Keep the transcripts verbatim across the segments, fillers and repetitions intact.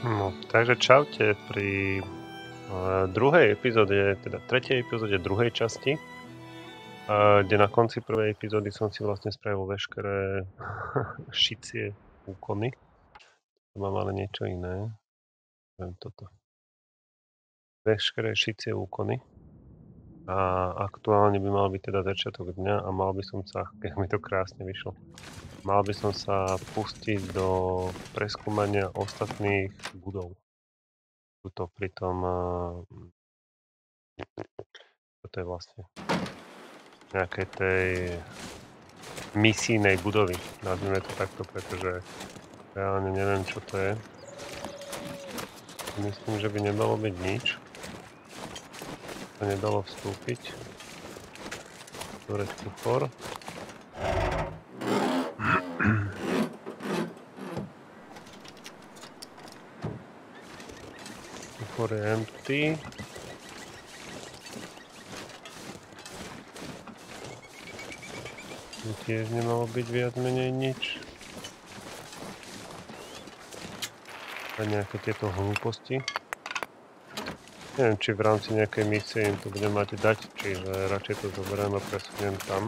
No, takže čaute pri uh, druhej epizóde, teda tretej epizóde druhej časti, uh, kde na konci prvej epizódy som si vlastne spravil veškeré šicie úkony. To mám ale niečo iné. Viem toto. Veškeré šicie úkony. A aktuálne by mal byť teda začiatok dňa a mal by som sa, keď mi to krásne vyšlo, mal by som sa pustiť do preskúmania ostatných budov. Tuto pri tom, toto je vlastne nejakej tej misijnej budovy, nazvime to takto, pretože reálne neviem, čo to je. Myslím, že by nemalo byť nič. To nedalo vstúpiť. Otvorať kufor. Kufor je empty. Tu tiež nemalo byť viac menej nič. A nejaké tieto hlúposti. Neviem, či v rámci nejakej misie im to budem mať dať, čiže radšej to zoberiem a presuniem tam.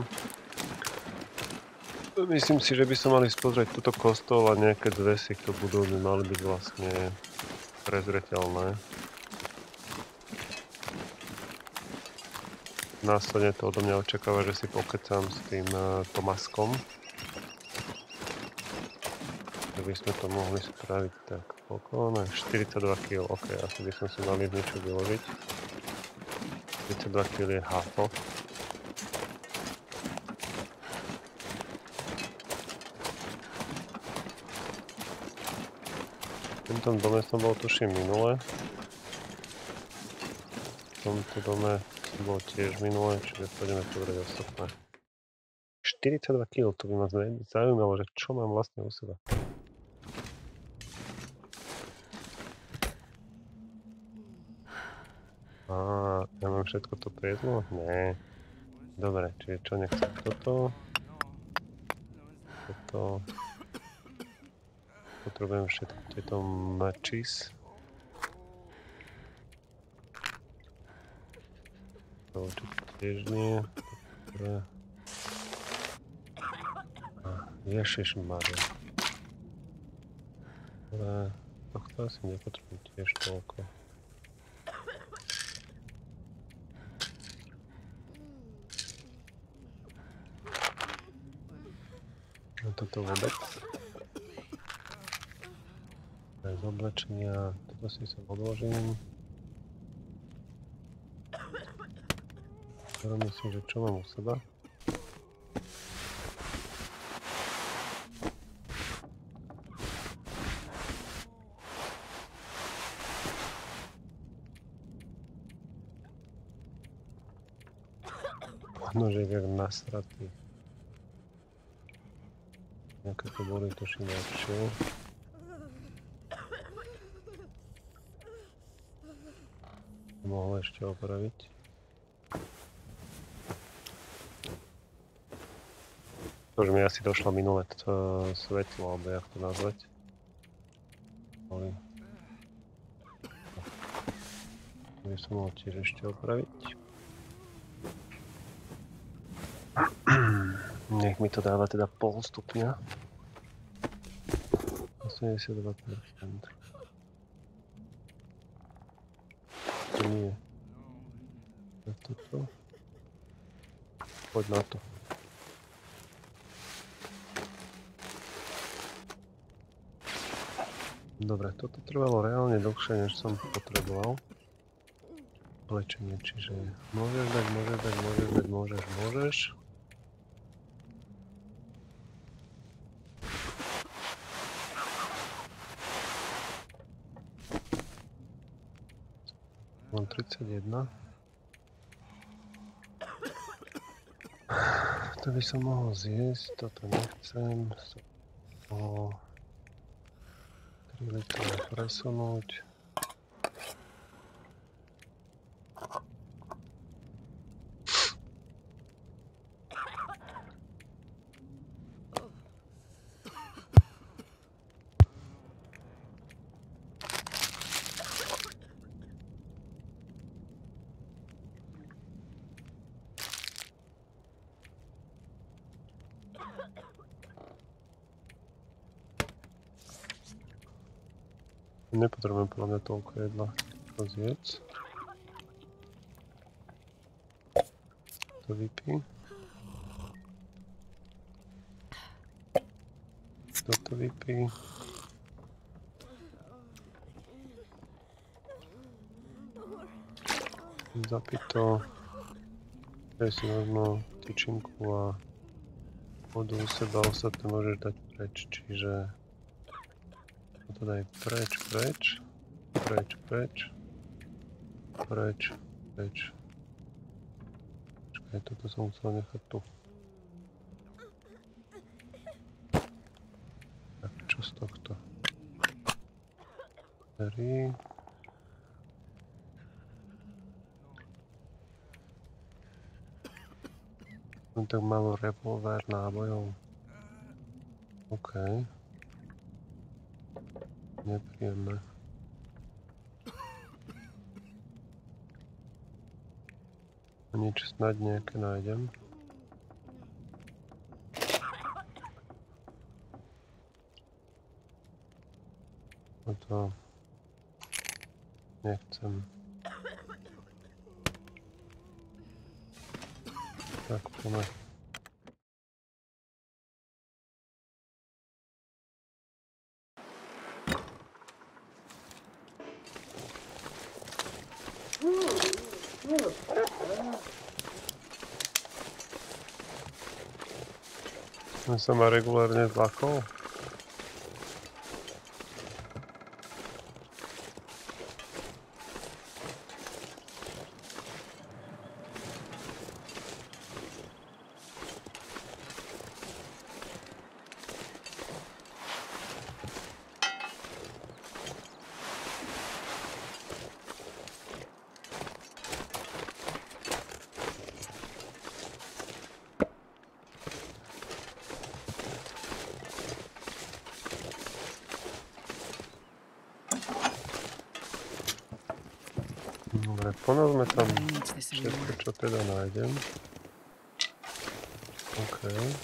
Myslím si, že by som mali spozrieť túto kostol a nejaké zvesy, ktoré budú by mali byť vlastne prezreteľné. Následne to odo mňa očakáva, že si pokecám s tým uh, Tomaskom. By sme to mohli spraviť tak. Koľko máme? štyridsaťdva kilogramov. Ok, asi by som si mal niečo vyložiť. štyridsaťdva kilogramov je hafo. V tomto dome som bol tuším minule. V tomto dome som bol tiež minule, čiže pôjdeme pozrieť ostatné. štyridsaťdva kilogramov, to by ma zaujímalo, že čo mám vlastne u seba. Á, ja mám všetko toto jedlo? Nie. Dobre, čiže čo nechcem? Toto. Toto. Potrebujem všetky tieto matches. To určite tiež nie. Dobre. Ježišmaria. Dobre, tohto asi nepotrebujem tiež toľko. A toto vôbec. Bez oblečenia, toto si sa odložím. Teraz myslím, že čo mám u seba. Nožek jak nasratý. Nejaké to boli tuším lepšie. Mohol ešte opraviť. To už mi asi došlo minulé to svetlo, alebo jak to nazvať. Boli. To by som mohol tiež ešte opraviť. Nech mi to dáva teda pol stupňa. osemdesiatdva percent. To nie. Na toto. Poď na to. Dobre, toto trvalo reálne dlhšie, než som potreboval. Lečenie, čiže môžeš dať, môžeš dať, môžeš dať, môžeš, môžeš. Mám tridsaťjeden. To by som mohol zjesť, toto nechcem. O tri litre presunúť. Nepotrebujem podľa mňa toľko jedla. To zjedz. To vypí. Toto vypí. Zapí to. Daj si možno tyčinku a vodu u seba, ostatné môžeš dať preč, čiže toto daj preč, preč, preč, preč, preč, preč. Počkaj, toto som musel nechať tu. Tak, čo z tohto? Berry. No tak mám revolver nábojov. OK. Nepríjemné. Nič snad nejaké nájdem. Toto nechcem. Tak, poďme. Ja sa ma regulárne zlakol. Dobre, ponovme tam všetko, čo teda nájdem. OK.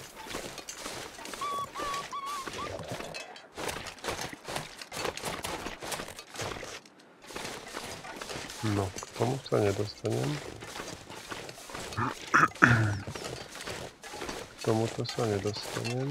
No, k tomu sa nedostanem. K tomuto sa nedostanem.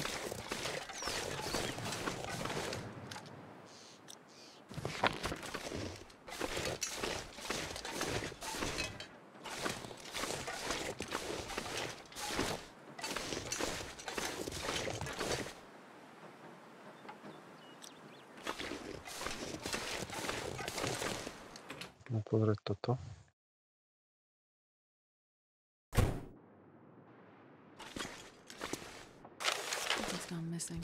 Pozrieť toto. What's gone missing?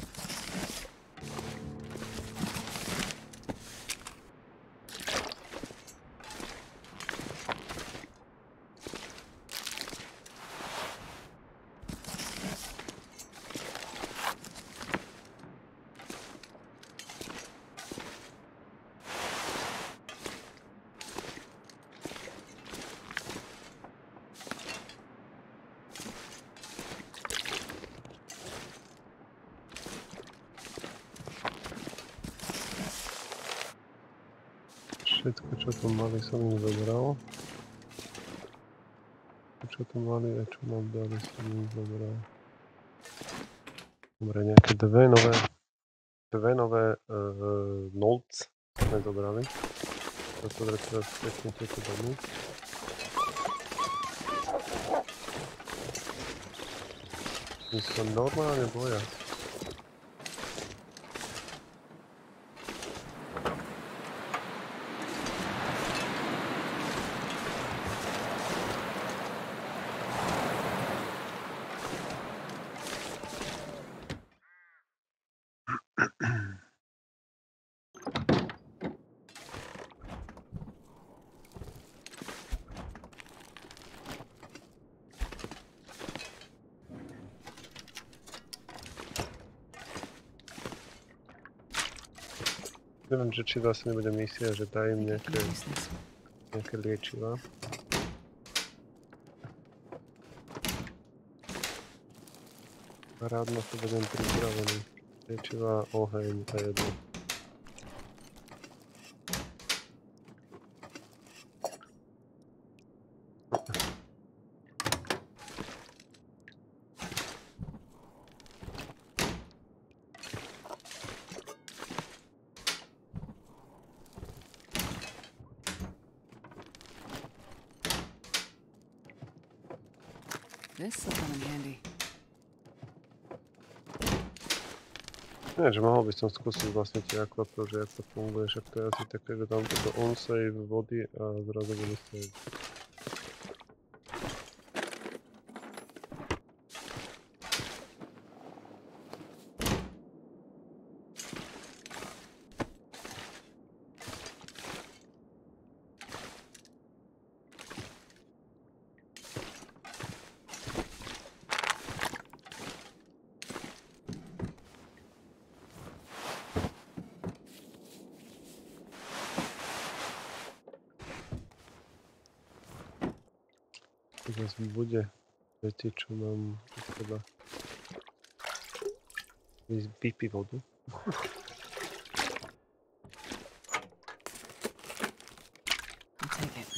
Všetko, čo tu mali, som im zobral. Čo tu mali a čo nám dali, som im zobral. Dobre, nejaké dve nové, dve nové uh, notes sme zobrali. Pozrieť teraz pekne tieto domy. My sa normálne boja. Neviem, že či zase nebude misia, že dá im nejaké, nejaké liečiva. Rád na to budem pripravený. Liečiva, oheň a jedlo. This will come in handy. Nie, že mohol by som skúsiť vlastne tie akvapro, že ako to funguje, však to je asi také, že tam toto on-save vody a zrazu bude save. Teraz bude veci, čo mám treba vypiť vodu. I'll take it.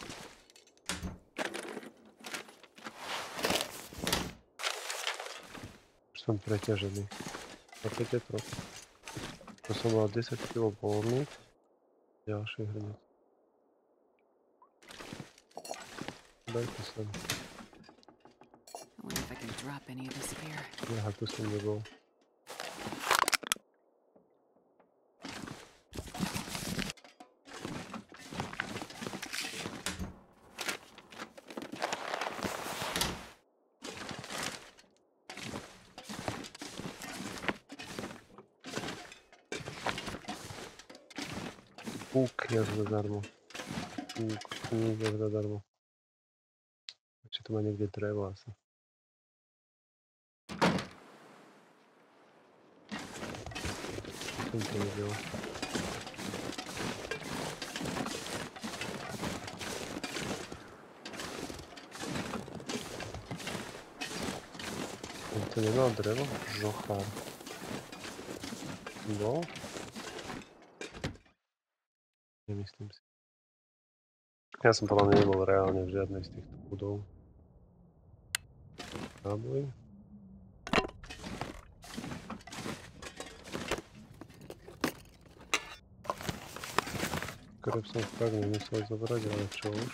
Už som preťažený. Chápete to? To som mal desať kilogramov voľných. Ďalší hrnec. Dajte sem. I wonder if I can drop any of this here. Aha, tu som nebol. Púk je zadarmo. Púk, púk je zadarmo. Či tu má niekde drevo asi. Som to videl. On to nemal drevo? Zochár. Bol? Nemyslím si. Ja som podľa mňa nebol reálne v žiadnej z týchto budov. Náboj. Kreb som fakt nemusel zobrať, ale čo už.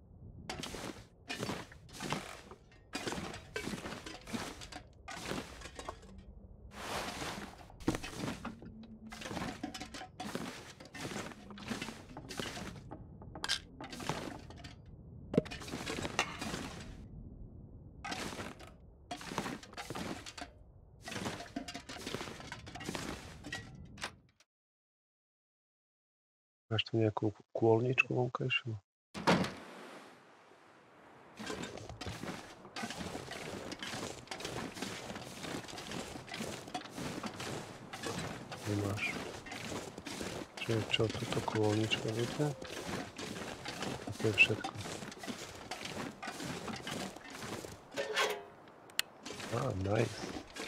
Máš tu nejakú kôlničku vonkajšiu? Nemáš. Čiže čo, túto kôlnička bude? A to je všetko. Á, nice.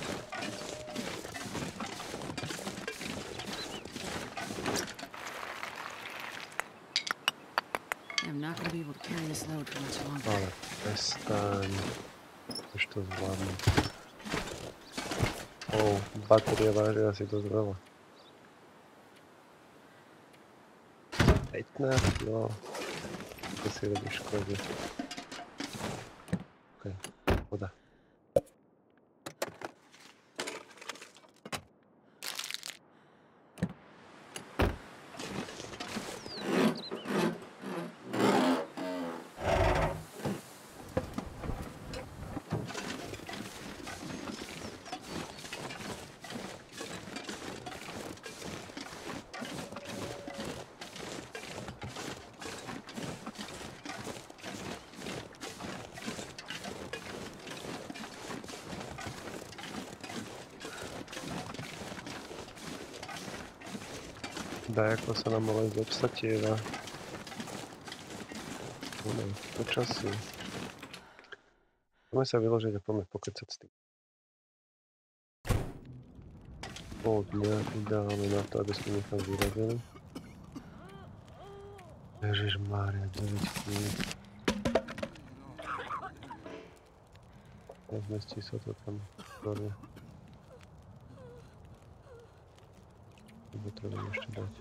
I'm not going to be able to carry this load for much longer. Ale prestaň. Už to zvládnem. Ó, batéria váži asi dosť veľa. pätnásť, no. To si robí škody. Okej, voda. Daj, ako sa nám ale zobsatieva. No, počasí. Poďme sa vyložiť a poďme pokecať s tým. Pol dňa ideálne na to, aby sme nechal vyrazili. Ježišmária, deväť kníh. Nezmestí sa to tam dole. Potrebujem ešte dať.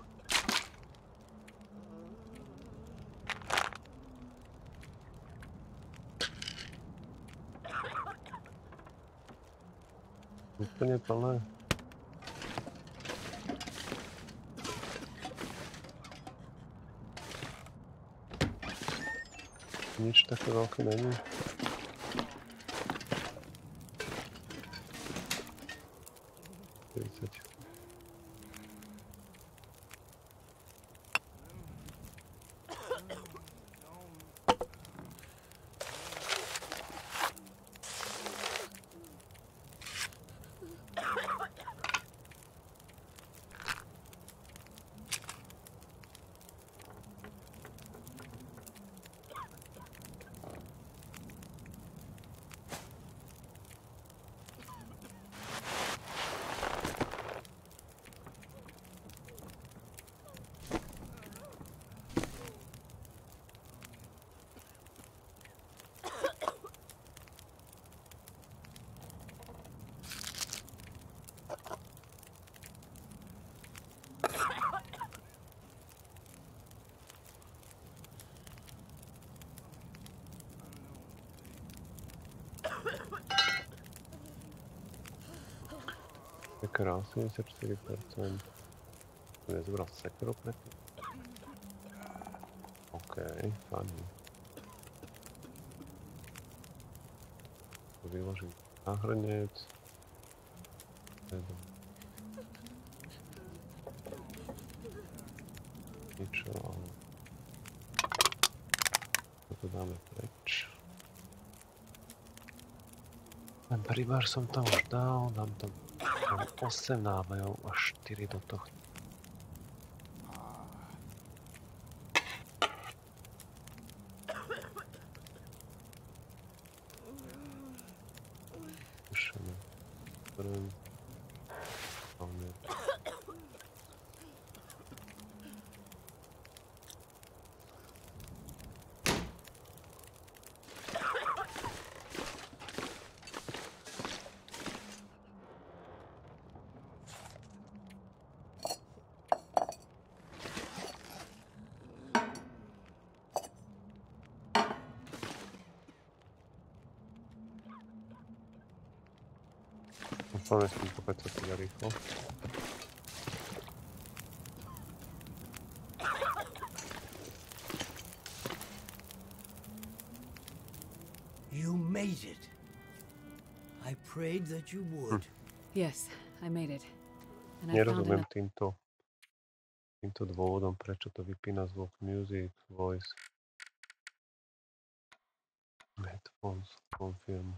Úplne plné. Nič také veľké není. tridsať. Sekera osemdesiatštyri percent. Nezbral sekeru predtým. OK, fajn. Vyložím na hrnec. Ničo, ale... Toto dáme preč. Ten pribár som tam už dal, dám tam osem nábojov a štyri do tohto. Ušeme. Prv. Máme. Úplne som kopec sa teda rýchlo. You made it. I prayed that you would. Yes, I made it. And I found Nerozumiem enough. týmto, týmto dôvodom, prečo to vypína zvuk music, voice. Headphones, confirm.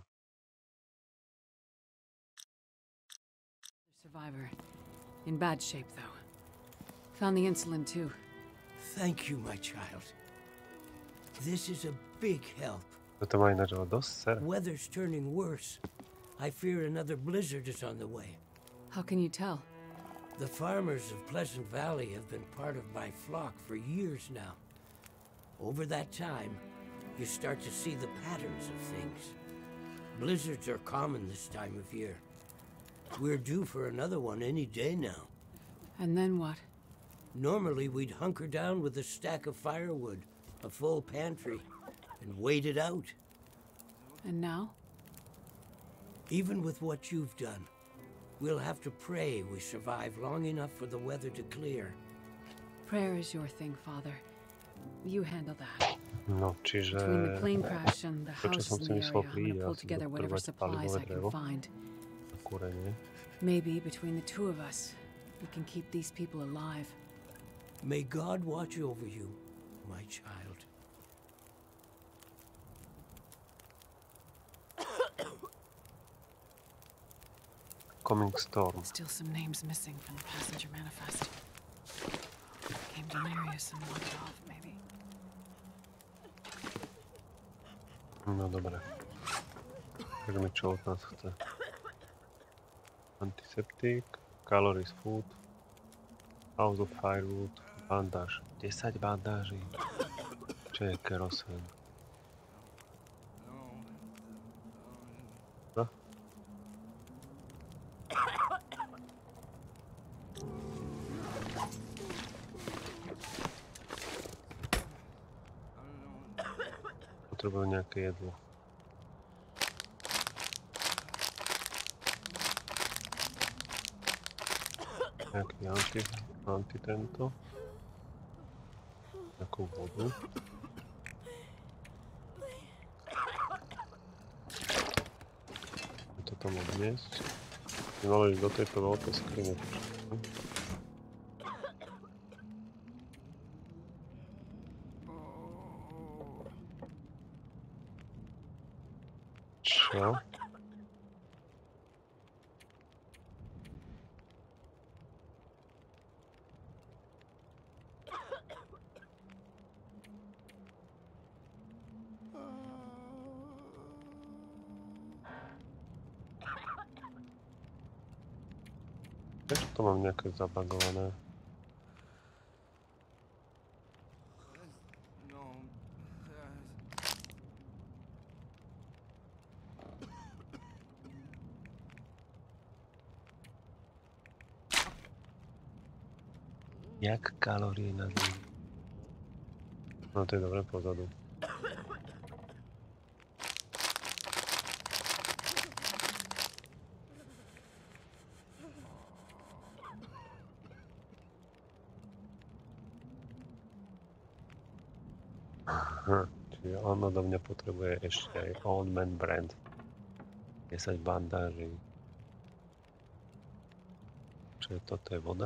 Survivor. In bad shape, though. Found the insulin, too. Thank you, my child. This is a big help. Toto má ináč ale dosť ser. Weather's turning worse. I fear another blizzard is on the way. How can you tell? The farmers of Pleasant Valley have been part of my flock for years now. Over that time, you start to see the patterns of things. Blizzards are common this time of year. We're due for another one any day now. And then what? Normally, we'd hunker down with a stack of firewood, a full pantry, and wait it out. And now? Even with what you've done, we'll have to pray we survive long enough for the weather to clear. Prayer is your thing, Father. You handle that. No, čiže... Between the plane crash and the to, čo houses som in si the myslel area, I'm príde, gonna ja pull si together budu whatever potrebovať supplies palivové I drevo can find. na kúrenie. Maybe between the two of us, we can keep these people alive. May God watch over you, my child. Coming storm. Still some names missing from the passenger manifest. Became delirious and walked off, maybe. No dobre. Takže mi čo od nás chce? Antiseptik, calories food, house of firewood, bandáž. desať bandáží. Čo je kerosén? No? Potrebujú nejaké jedlo. Nejaký anti, anti tento. Nejakú vodu. To tam odniesť. My mali ísť do tejto veľkej skrine. Čo? Prečo to mám nejaké zabagované? Jak kalórie na zemi? No to je dobre pozadu. Hm, čiže on odo mňa potrebuje ešte aj Old Man Brand. desať bandáží. Čo je toto? Je voda?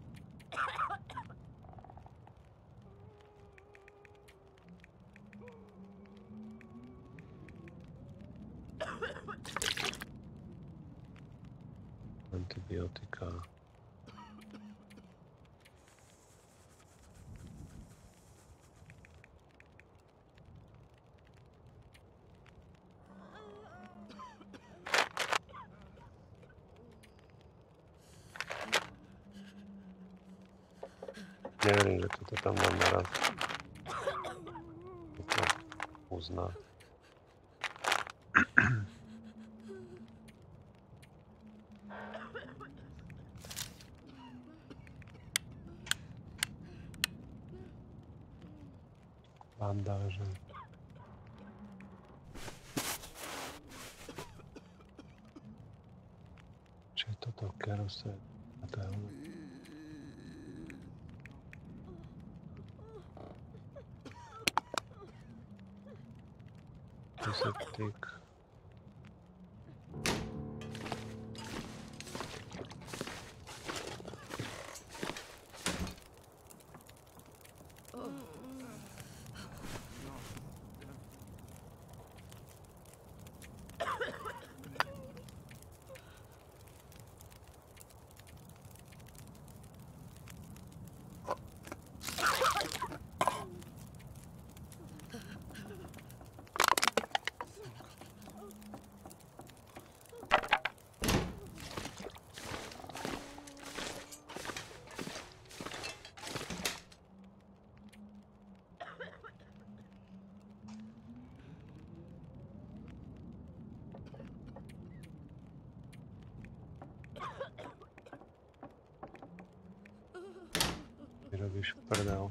Antibiotika. Neverím, že toto tam mám naraz. To uzná. Bandáže. Čo je toto? Kerose? A to je ono. Septik. Robíš prdel.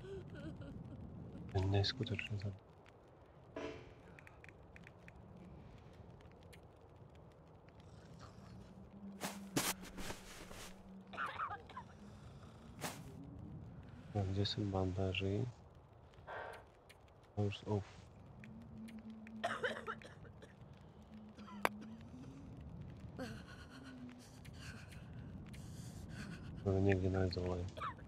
Je neskutočne za... Mám desať bandáží. Force off. To je niekde na izole.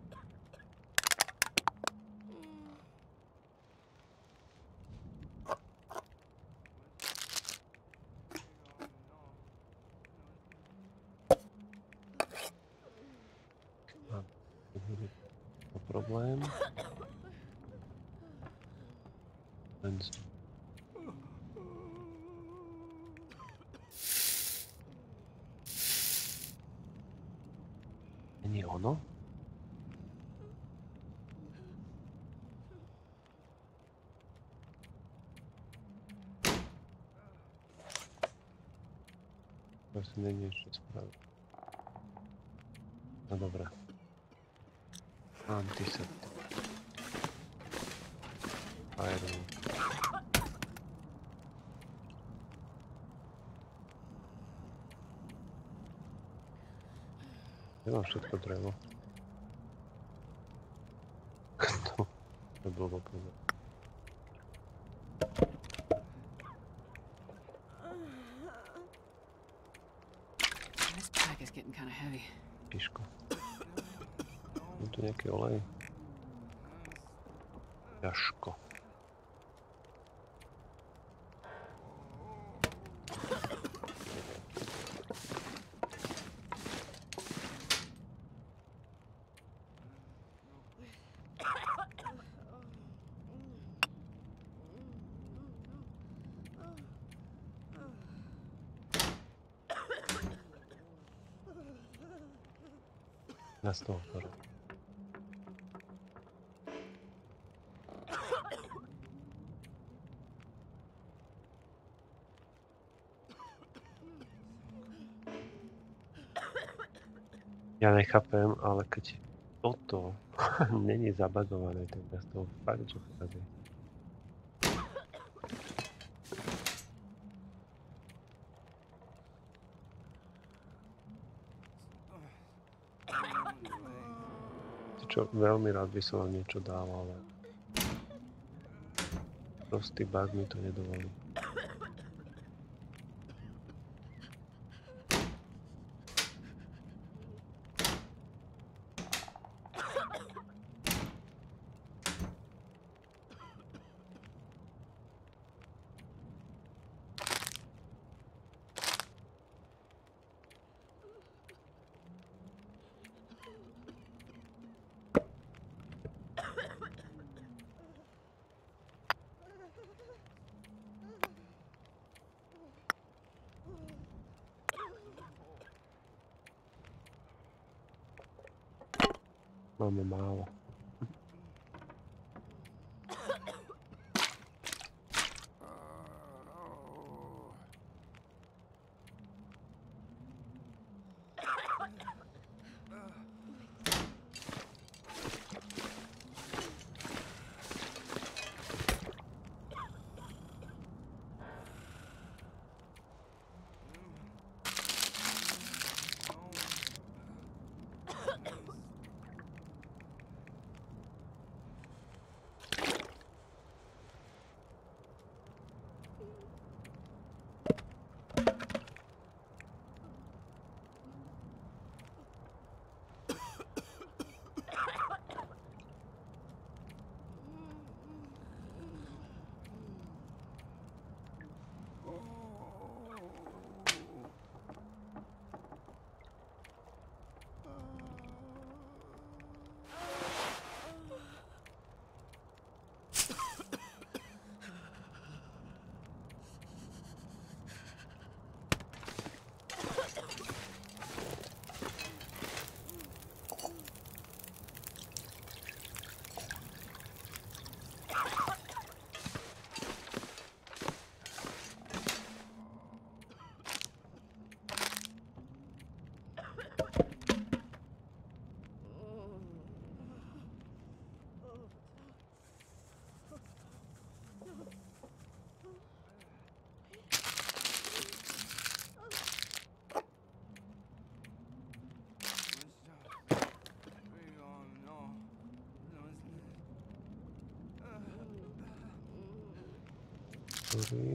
Problém. Není ono? To si není ešte spraviť. No dobré. Antiseptik. Iron. Nemám všetko drevo. To je blbo povedať. This pack is getting kind of heavy. Píško. Je tu nejaký olej? Ťažko. Na stôl, hore. Ja nechápem, ale keď toto není zabagované, tak ja z toho fakt, že vtedy. Čo, veľmi rád by som vám niečo dal, ale prostý bug mi to nedovolí. Máme málo. Sorry.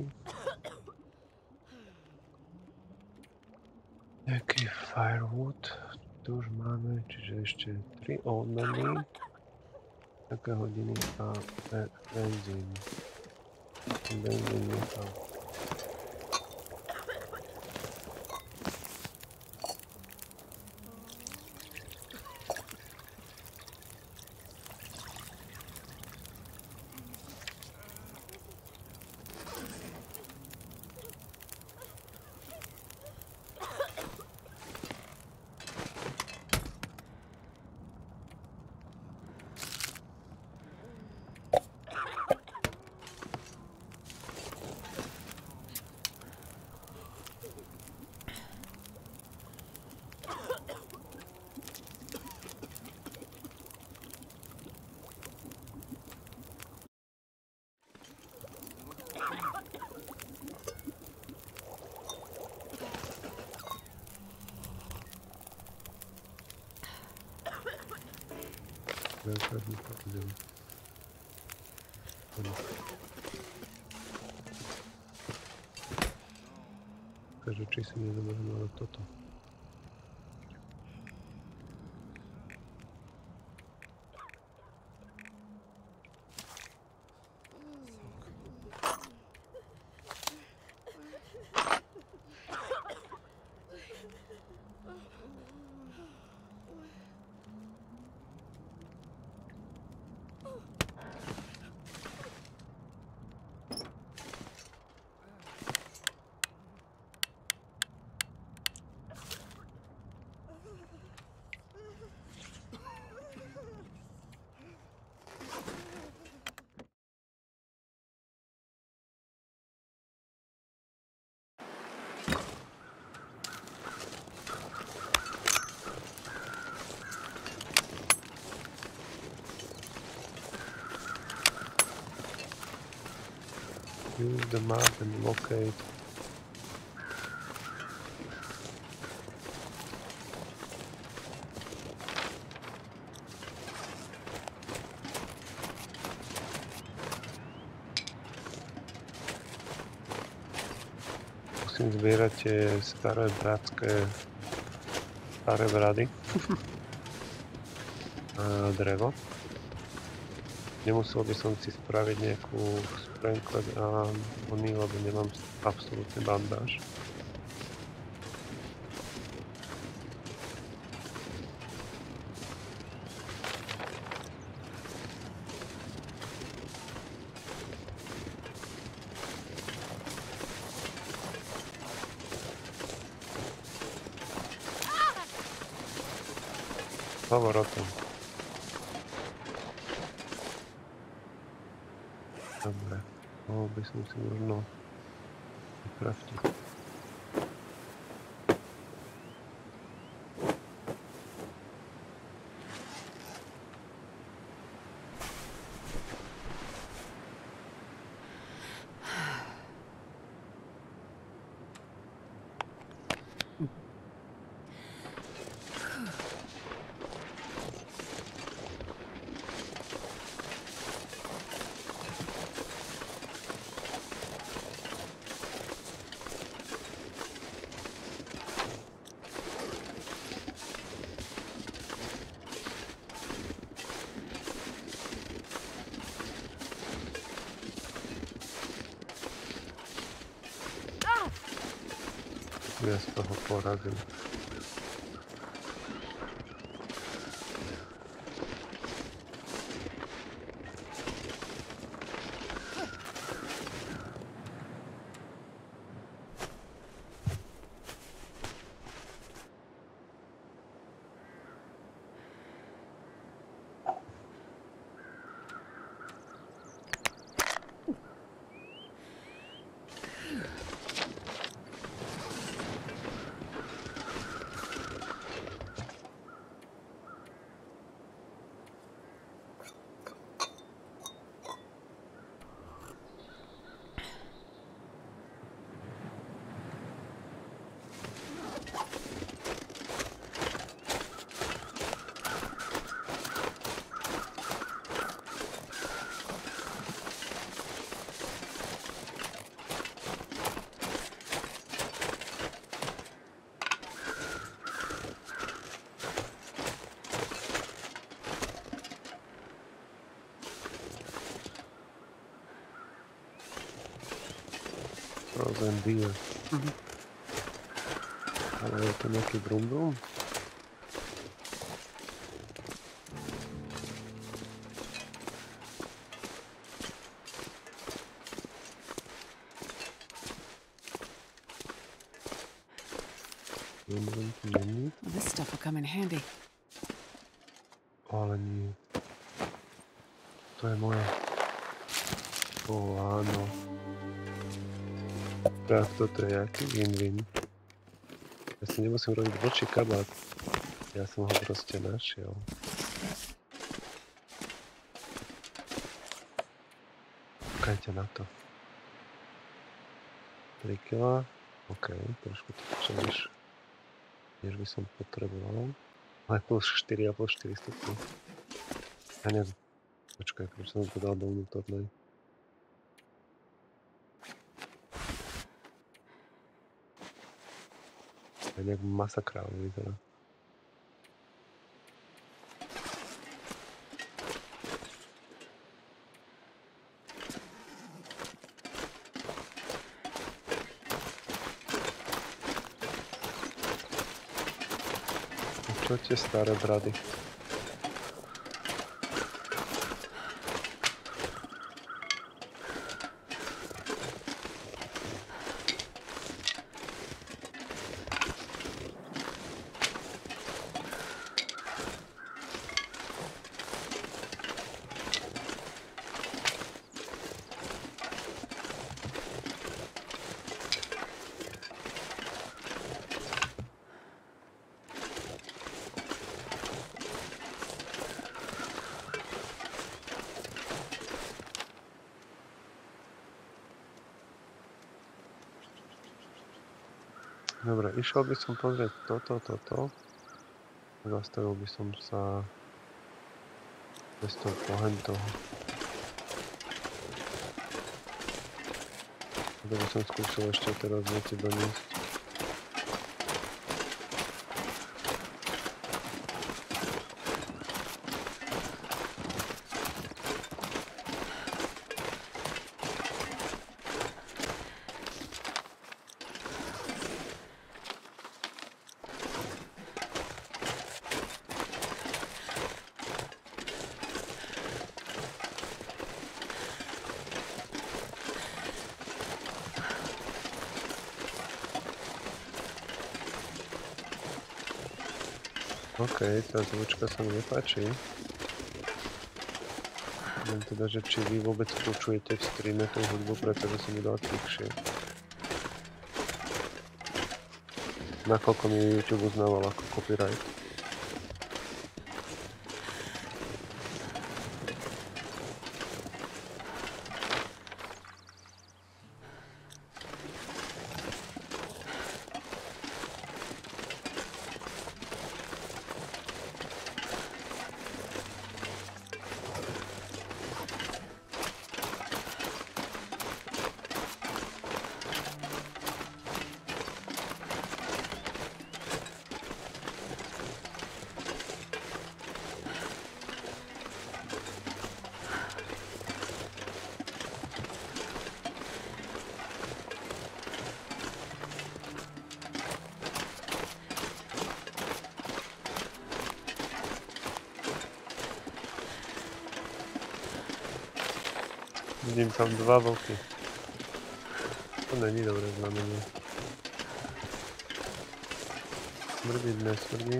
Nejaký firewood, tu už máme, čiže ešte tri omeny, také hodiny a be benzín. Benzín nechal. Veľká zniká idem. Takže či si nezoberiem ale toto. Use the map and locate. Musím zbierať tie staré bratské staré brady. A drevo. Nemusel by som si spraviť nejakú sprinkler a oný, lebo nemám absolútne bandáž. Hovor o tom. Dobre, mohol by som si možno vykraftiť. Ja z toho porazím. Frozen deer. Mhm. Ale je to nejaký brum brum? Well, this stuff will come in handy. Ale nie. To je moje. Ó, áno. Tak toto je aký win-win. Ja si nemusím robiť vlčí kabát. Ja som ho proste našiel. Kúkajte na to. tri kilá. OK, trošku to čeliš. Než by som potreboval. Ale plus štyri a plus štyri stupne. Ja neviem. Počkaj, prečo som to dal do vnútornej. Ja nejak masakrálne vyzerá. Čo tie staré brady? Dobre, išiel by som pozrieť toto, toto. Zastavil by som sa bez toho pohen toho. To by som skúsil ešte teraz veci doniesť. OK, tá zvučka sa mi nepáči. Neviem teda, že či vy vôbec počujete v streame tú hudbu, pretože som ju dal tichšie. Nakoľko mi YouTube uznával ako copyright. Vidím tam dva vlky. To není dobré znamenie. Smrdiť nesmrdím.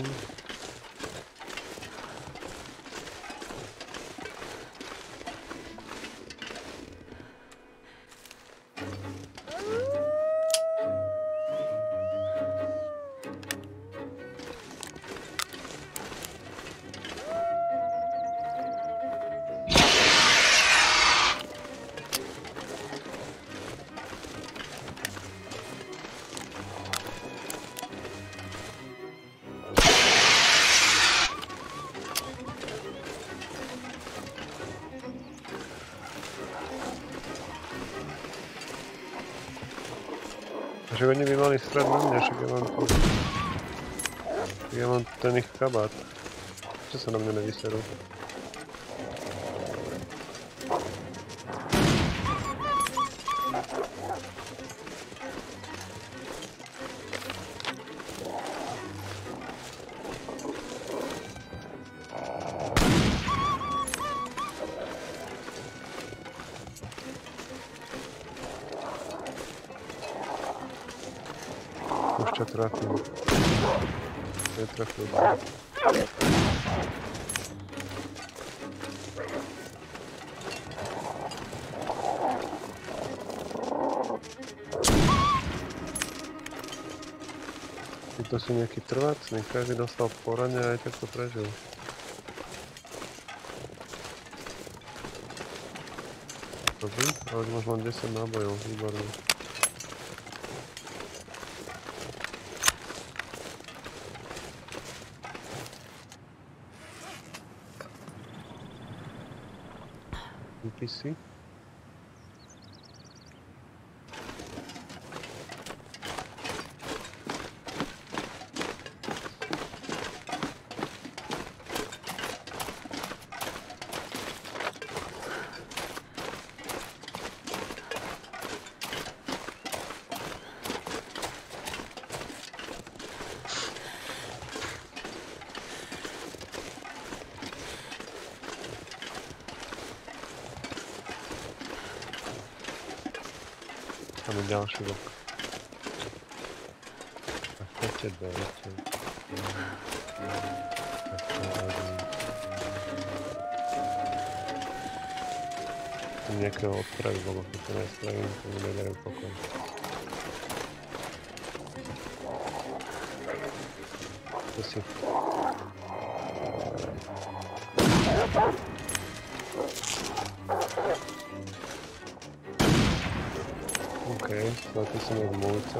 Že oni by mali stred na mňa, však ja mám tu... Ja mám ten ich kabát. Čo sa na mňa nevyserú? Už ťa trafil. Netrafil. To sú nejaký trvácni, každý dostal porane a aj tak to prežil. Dobrý, ale už mám desať nábojov, výborné. Výpisy. Tam je ďalší vlk. A chcete dojete. Nejakého odpraví bolo, keď to nespravím, to mi nedajú pokoj. To si... Okej, okay, som od ulice.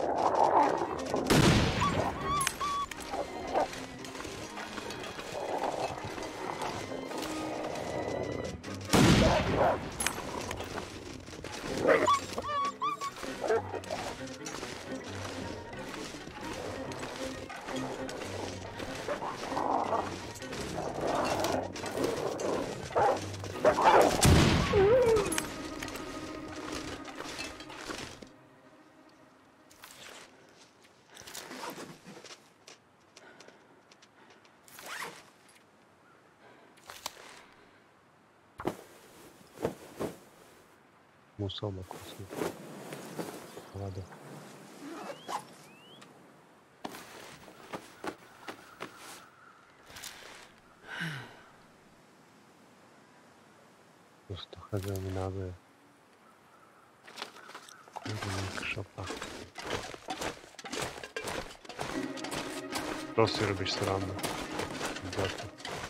Musel ma kusnúť. Hľada. Už to chádzajú mi náboje. Kurník šopa. To si robíš srandu. Za to.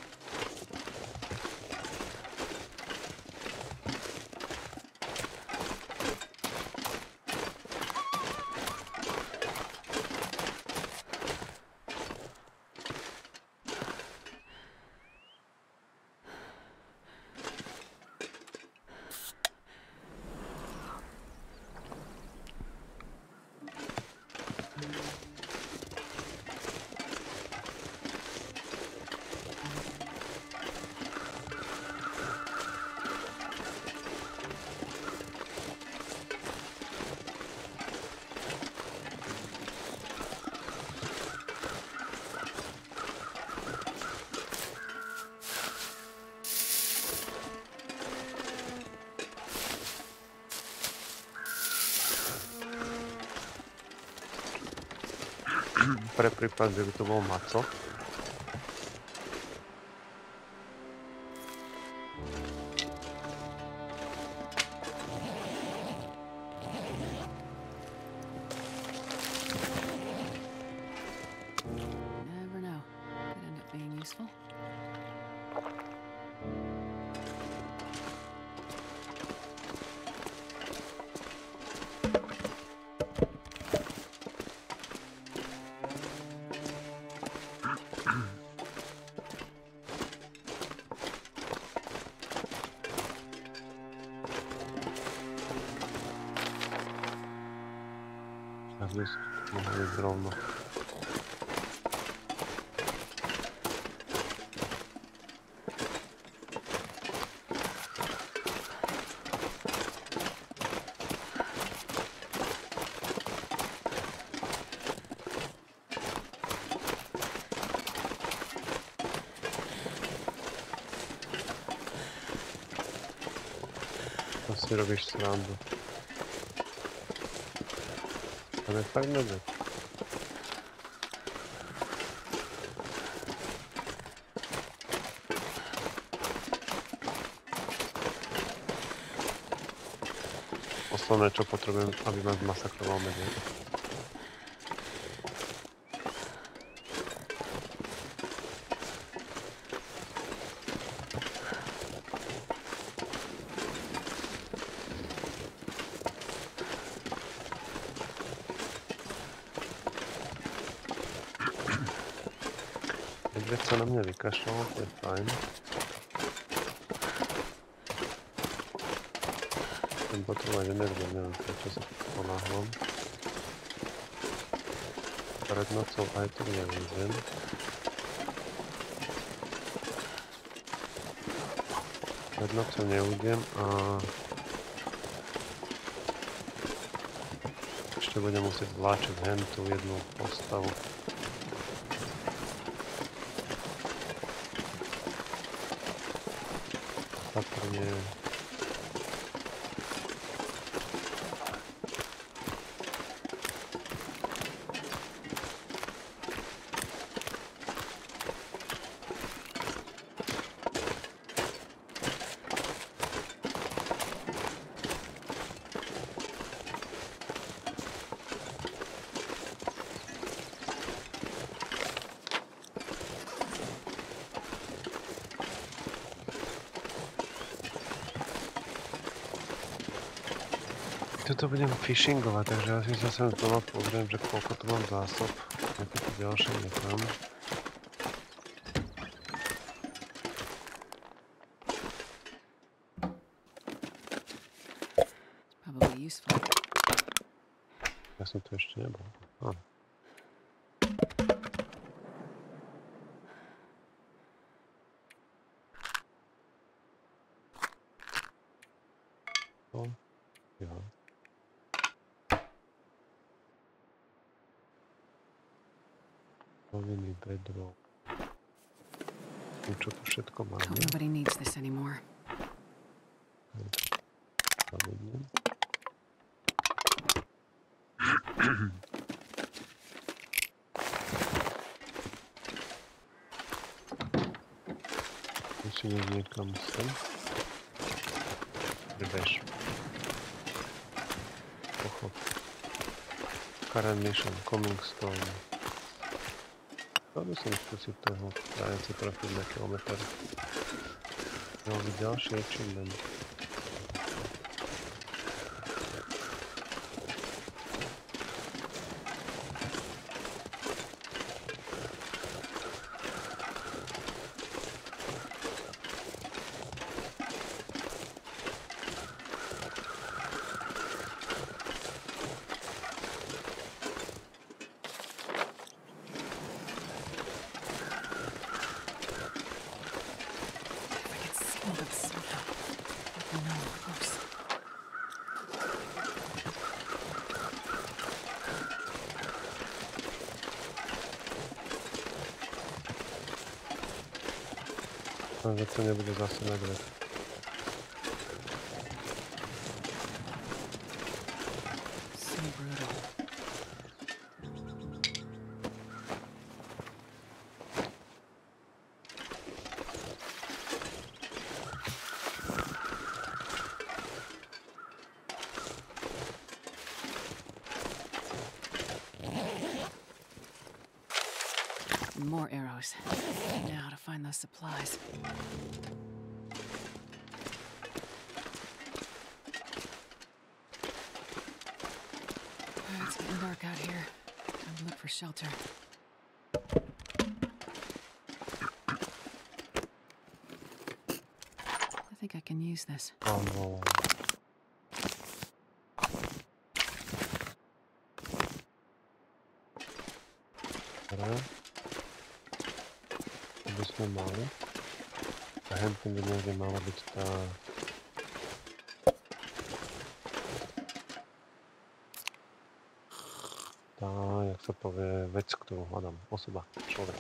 Pre prípad, že by to bol maco. Never know. Could end up being useful. Здесь можно быть ровно. Asi robíš srandu. To je fakt nebe. Posledné, čo potrebujem, aby ma zmasakroval medveď. Medveď sa na mňa vykašľal, to je fajn. Budem potrebovať energiu, neviem prečo sa ponáhľam. Pred nocou aj tu nevídem. Pred nocou neújdem a ešte budem musieť vláčiť hen tú jednu postavu. Patrne tuto budem fishingovať, takže asi sa sem znova pozriem, že koľko tu mám zásob. Nejaké tu ďalšie nechám. Probably useful. Ja som tu ešte nebol. Áno. No, ja. Povinný bedrock. Čo tu všetko máme? Nobody needs this anymore. Zabudnem. Musím ísť niekam sem. Bež. Pochop. Current mission, coming storm. Chcel by som skúsiť toho práve trafiť na kilometr. Mal byť ďalší achievement. Že to nebude zase medveď. So brutal. More arrows. Now to find those supplies. It's getting dark out here. Time to look for shelter. I think I can use this. Oh no. Dobre. To by sme mali. A hentým by niekde mala byť tá... tá, jak sa povie, vec, ktorú hľadám. Osoba, človek.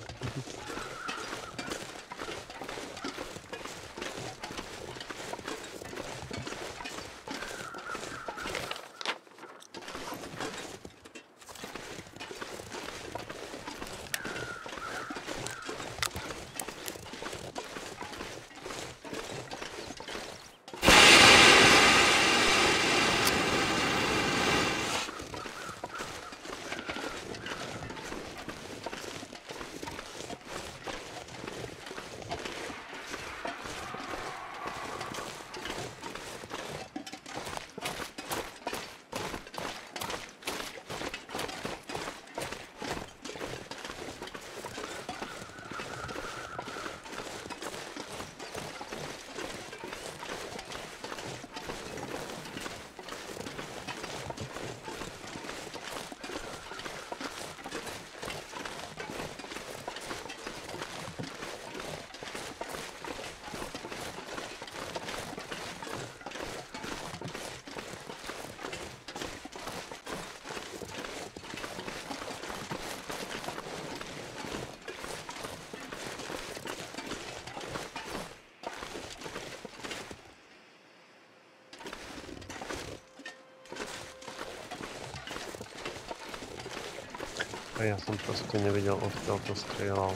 A ja som proste nevidel, odkiaľ to strieľal.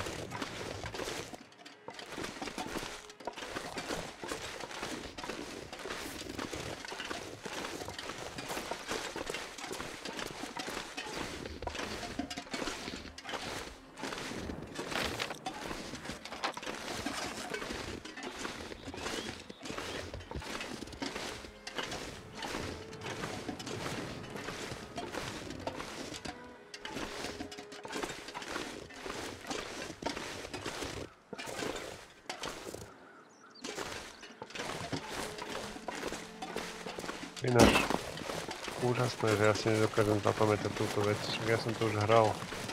Ináč, úžasné, že ja si nedokážem zapamätať túto vec, však ja som to už hral.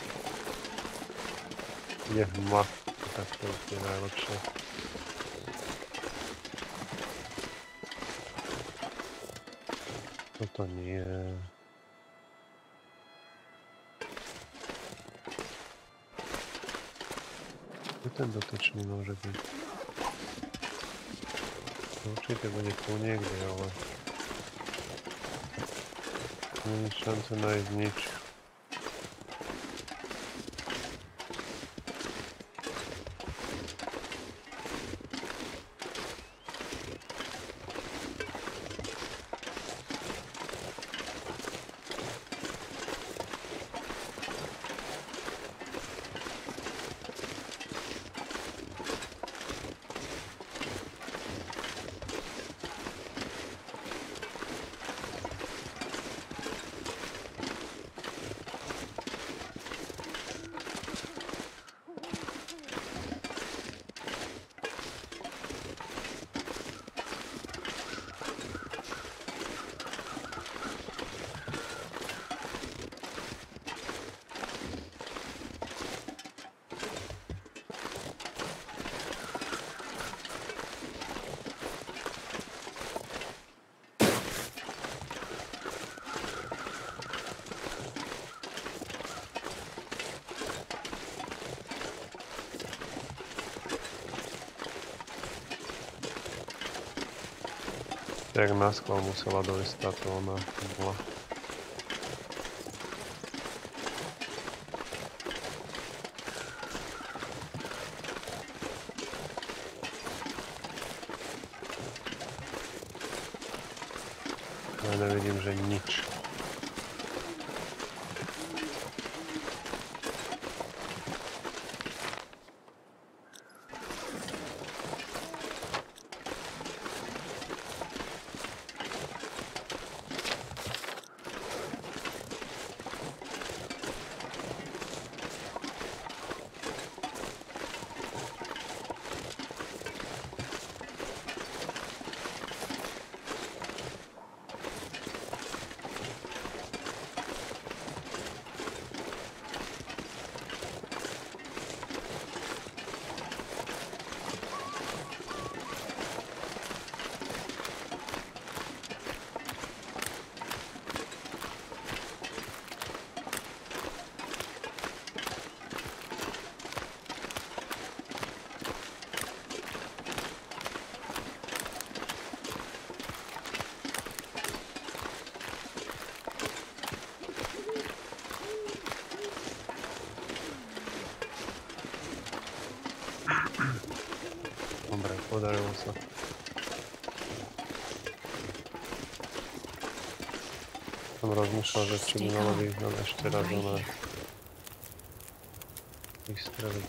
Je hma, tak to je najlepšie. Toto nie. Kde ten dotyčný môže byť? Určite bude tu niekde, ale... Není šance nájsť nič. Jak na skval musela dojsť táto ona bola. Ja nevidím, že nič. Dobre, podarilo sa. Som rozmýšľal, že či by malo význam ešte raz ona vystreliť.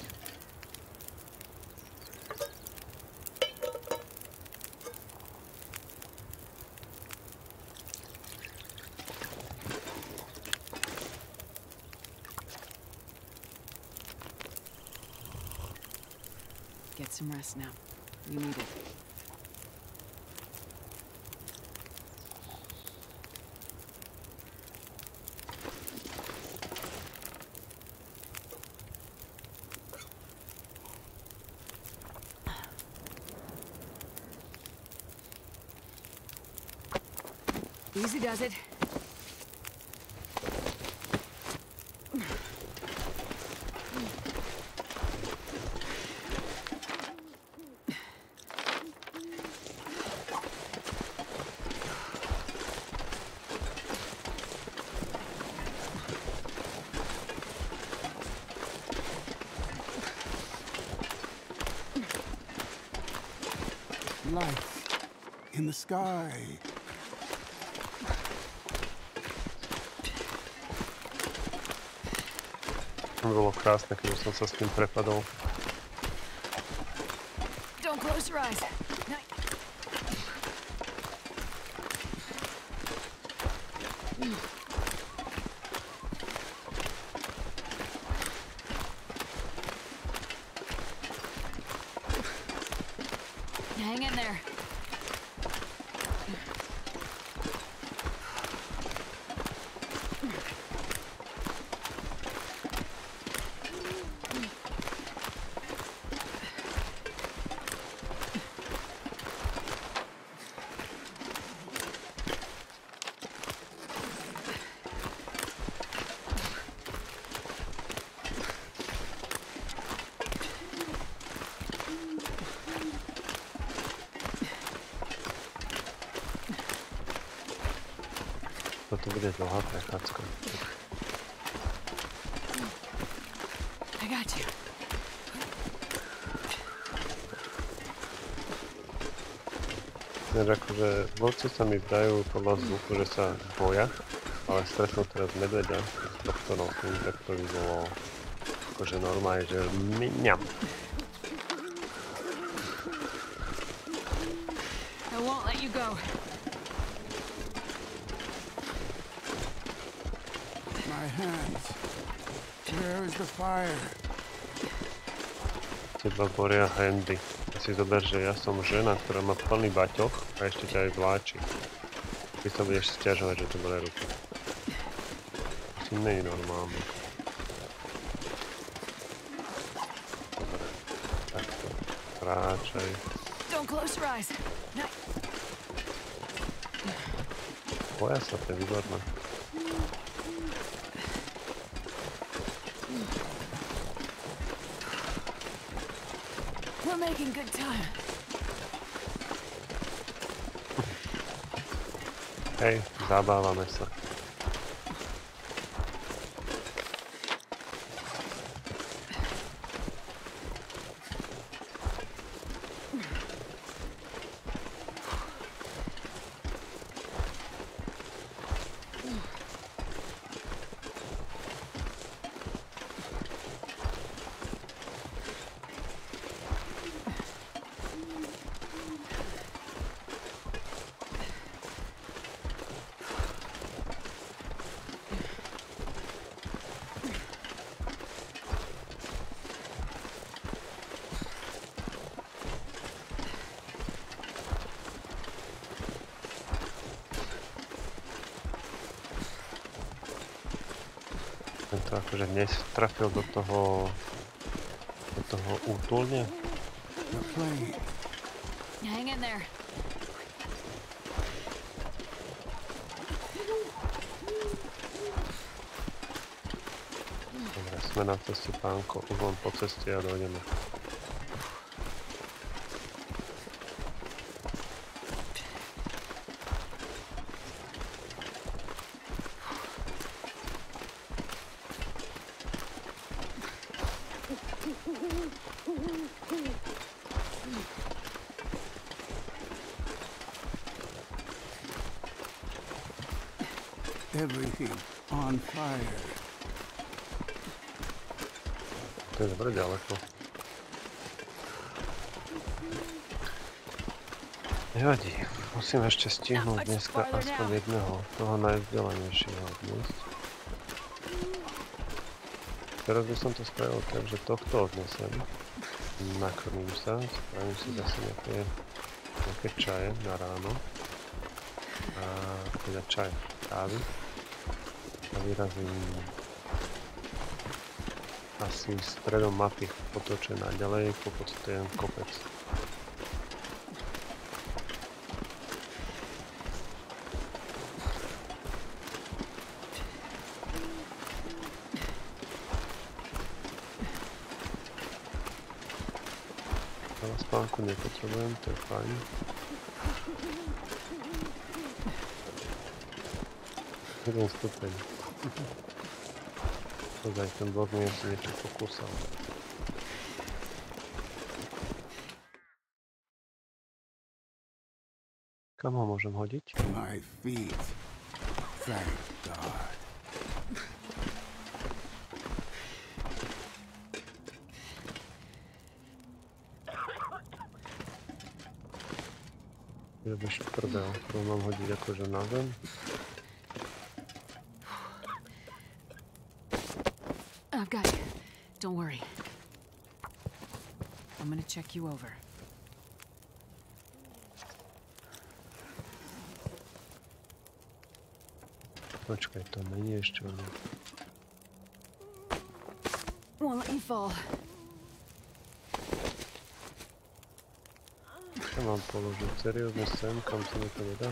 Get some rest now. You need it. Easy does it. Lights in the sky. Bolo krásne, keď som sa s tým prepadol. Don't close your eyes. No. Hang in there. Toto bude dlhá prechádzka. I got you. Ináč akože vlci sa mi zdajú podľa zvuku, že sa boja, ale stretnú teraz medveďa s tohto nosím, tak to by bolo akože normálne, že mňam. I won't let you go. My hands. Where is the fire? Teba boria handy. A si zober, že ja som žena, ktorá má plný baťoch a ešte ťa aj vláči. Ty sa budeš sťažovať, že to boli ruky. To si nie je normálne. Dobre, takto. Kráčaj. Don't close your eyes. No. Boja sa, to je výborné. We're making good time. Hej, zabávame sa. Tento akože nestrafil do toho... do toho útulne. The plane. Hang in there. Dobre, sme na ceste, pánko. Už len po ceste a dojdeme. Everything on fire. To je dobre ďaleko. Nevadí, musím ešte stihnúť dneska aspoň jedného, toho najvzdelanejšieho dnes. Teraz by som to spravil tak, že tohto odnesem. Nakrmím sa, spravím si zase nejaké, nejaké čaje na ráno. A teda čaj kávy. A vyrazím asi stredom mapy potočená ďalej, po podstate jen kopec. Ale spánku nepotrebujem, to je fajn. Jeden stupeň. Ozaj, ten blok mi asi niečo pokúsal. Kam ho môžem hodiť? My feet. Thank God. Budeš prvého, ktorú mám hodiť akože na zem. I've got you. Don't worry. I'm gonna check you over. Počkaj, to není ešte ono. Won't let me fall. Čo mám položiť? Seriózne sem, kam sa mi to nedá?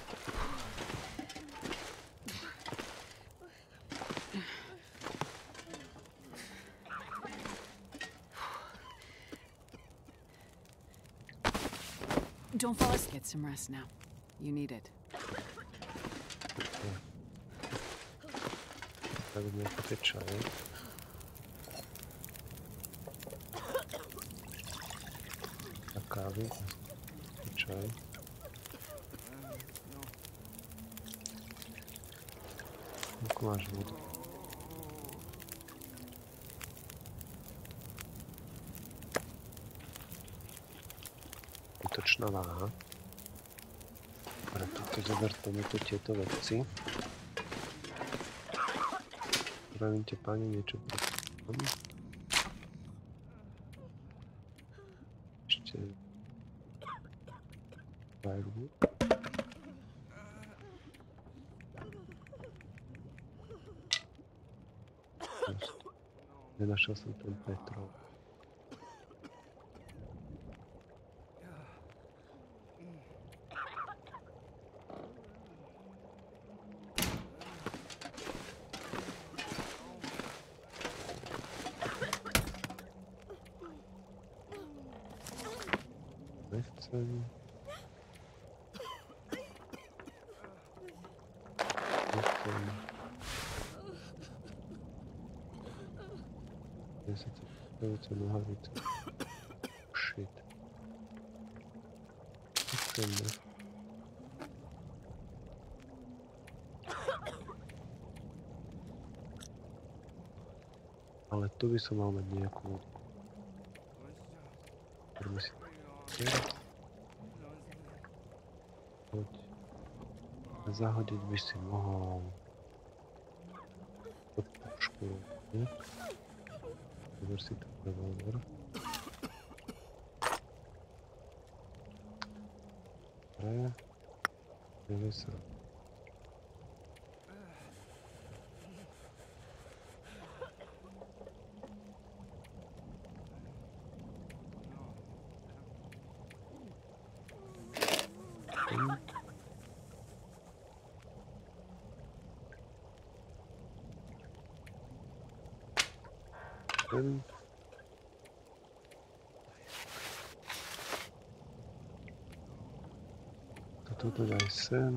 Don't fall asleep. Get some rest now. You need it. Tak nejaké tie čaje. A kávy. Čaj. Ako máš vodu? Útočná váha. Preto to zober tomuto tieto veci. Pravíte pani niečo proti. Ešte Firewood. Nenašiel som ten Petrov. Nechcem. Nechcem. Desať nohavice. Shit. Nechcem, ne? Ale tu by som mal mať nejakú vodu. Poďme si Poď. Zahodiť by si mohol pod pušku, nie? Zober si ten revolver. Dobre. Nevie sa. Sem. Toto daj sem.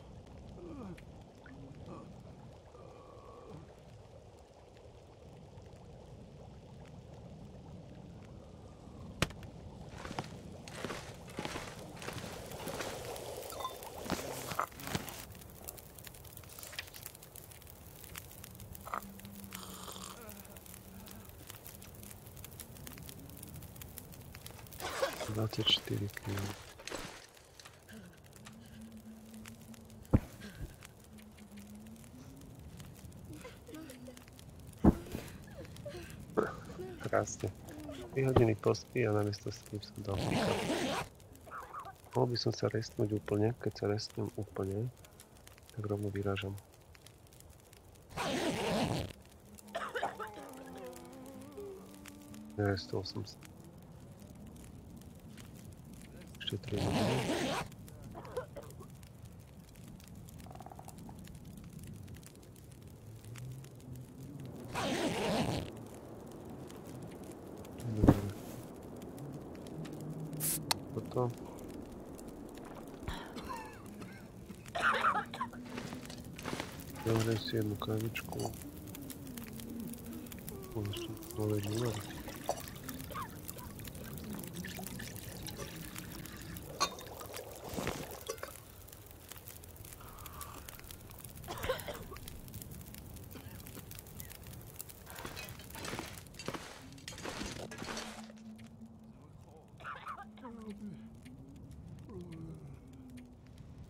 dvadsaťštyri kg. Krásne. tri hodiny pospí a namiesto s tým som dal pick-up. Mohol by som sa restnúť úplne, keď sa restnem úplne, tak rovno vyrážam. Nerestol som sa. Ešte tri hodiny. Dobre. Toto. Dobre si jednu kávičku. Môžem povedať uvariť.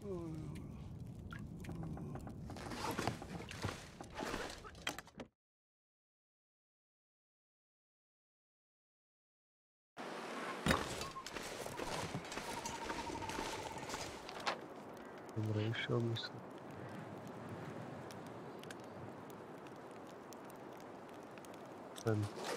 Dobre, išiel by som. Ten.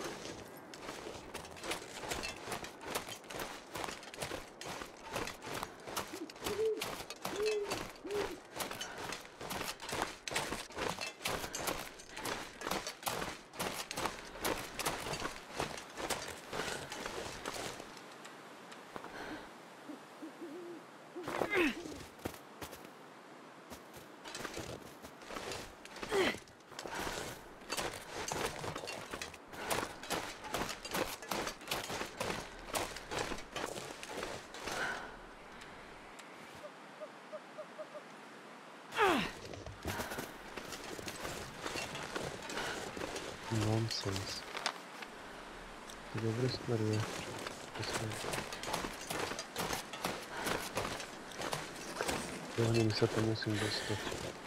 Nonsense. To dobre smeruje. Dohne mi sa tam musím dostať.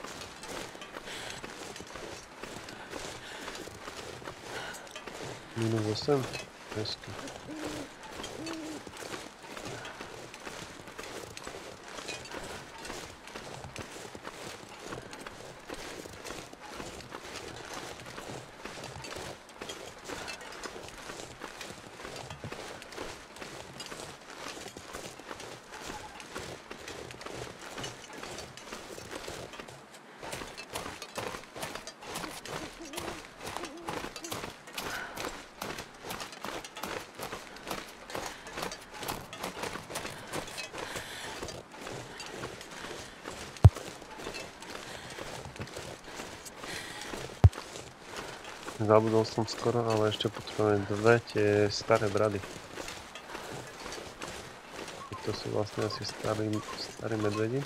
Minus osem? Hezky. Zabudol som skoro, ale ešte potrebujem dve tie staré brady. To sú vlastne asi starí, starí medvedi.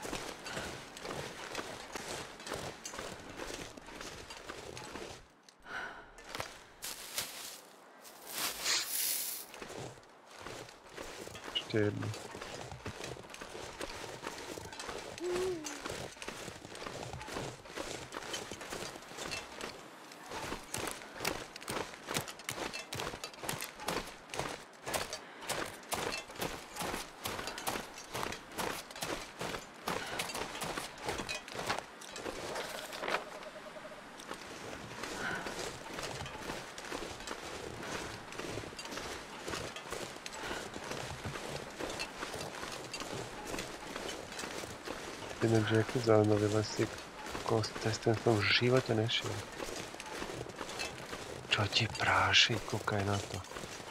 Ešte jedno. Inak, že aký zaujímavý lesík, cez ten som v živote nešiel. Čo ti práši, kúkaj na to.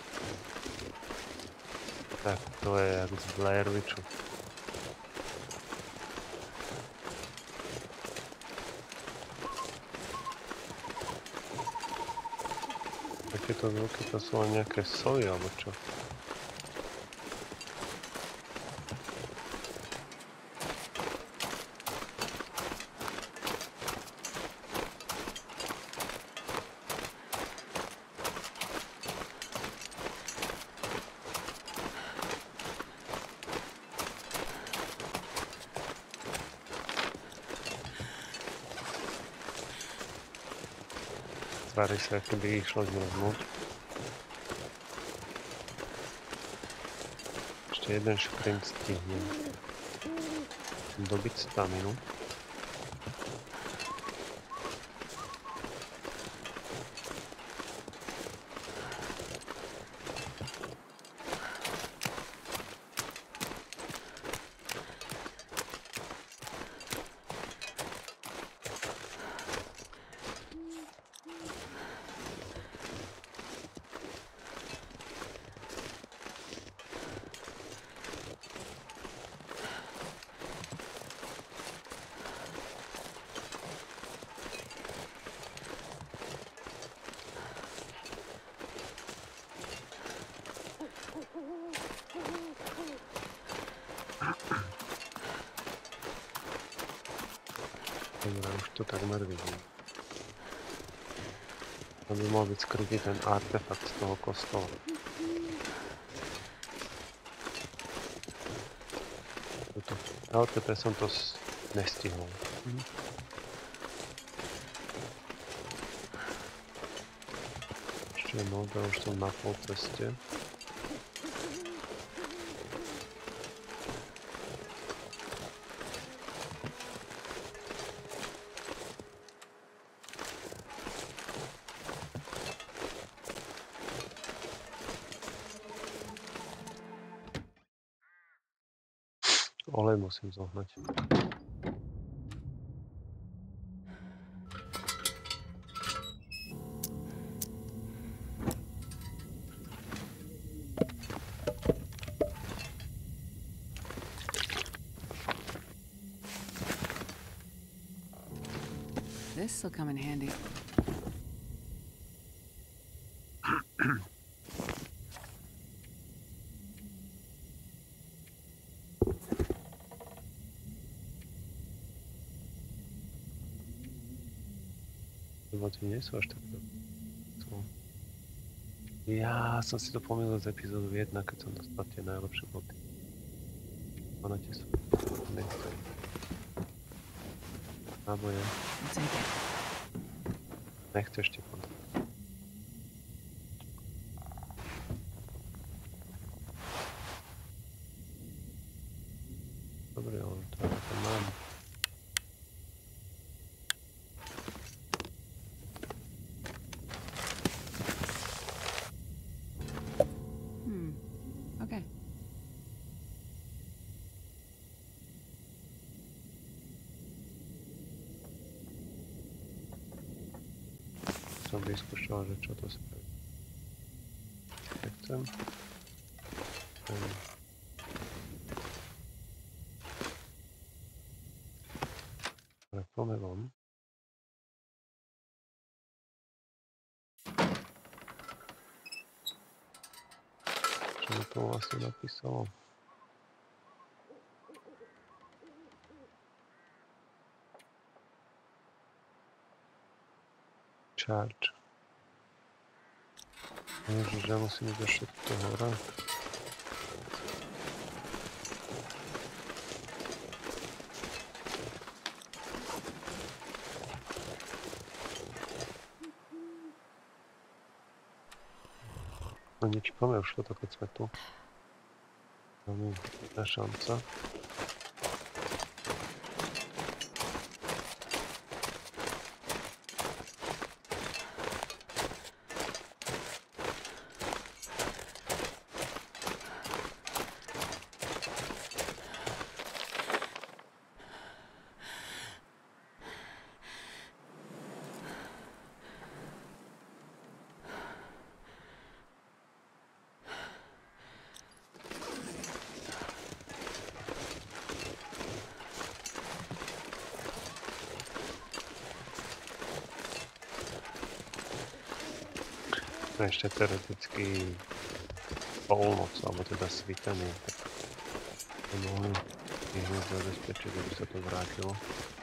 Tak to je jak z Blair Witchu. Takéto zvuky, to sú len nejaké sovy, alebo čo? Tvári sa, ako by išlo zmrznúť. Ešte jeden šprint stihnem. Dobiť staminu. Dobre, už to takmer vidím. To by mohol byť skrytý ten artefakt z toho kostola. Tuto. Ale teda som to s... nestihol. Mhm. Ešte je noga, už som na pol ceste. Olej musím zohnať. This'll come in handy. Boty nie sú až tak dobré. Ja som si to pomýlil z epizódu jedna, keď som dostal tie najlepšie boty. Ono tie sú... nechcem. Alebo je. Nechceš tie boty. Dobre, ale to ja to mám. Som vyskúšal, že čo to spraví. Nechcem. Um. Ale poďme von. Čo mi to vlastne napísalo? Charge. Ježiš, ja musím ísť ešte do hora. No nič, poďme, už to keď sme tu. Máme jedna šanca. Ešte teoreticky polnoc, alebo teda svitanie, tak to mohli hneď zabezpečiť, aby sa to vrátilo.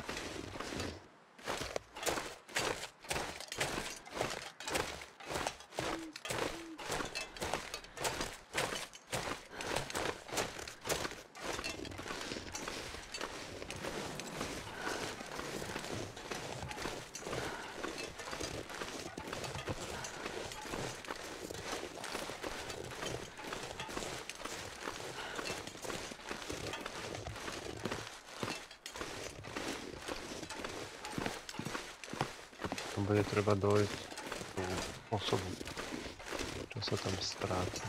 Bude treba dojsť tú osobu, čo sa tam stráca.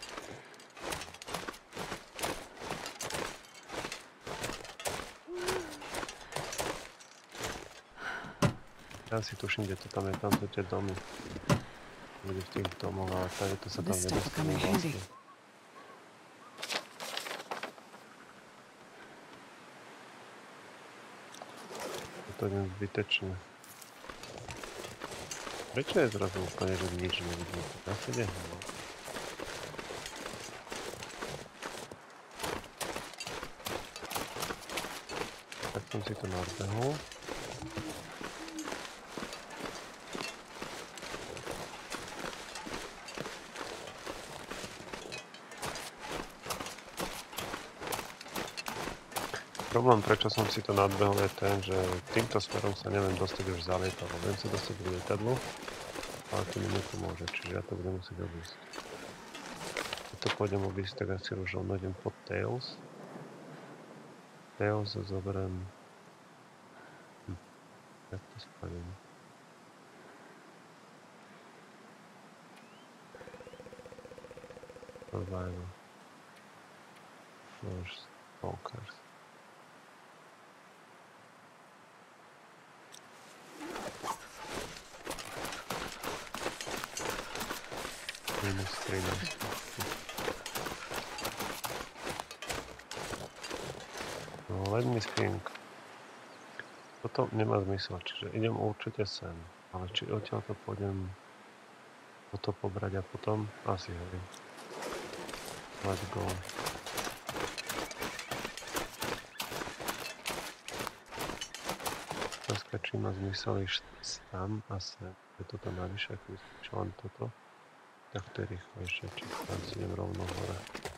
Ja si tuším, kde to tam je, tam sú tie domy. Bude v tých domoch, ale tady to sa tam nedostane vlastne. To je zbytečné. Prečo je zrazu úplne, že nič nevidím? Ja sa nehám. Tak som si to nadbehol. Problém, prečo som si to nadbehol, je ten, že týmto smerom sa neviem dostať už za lietadlo. Viem sa dostať k lietadlu, ale to mi nepomôže, čiže ja to budem musieť obísť. Keď to pôjdem obísť, tak asi už rovno idem pod Tails. Tails a zoberiem... Hm. Jak to spravím? Survival. First Smokers. Minus trinásť. No, let me think. Toto nemá zmysel, čiže idem určite sem. Ale či odtiaľ to pôjdem toto pobrať a potom? Asi hej. Let's go. Otázka, či má zmysel ísť tam a sem. Je toto navyše, ak vyskúšam len toto. Tak to je rýchlejšie, či tam si idem rovno hore.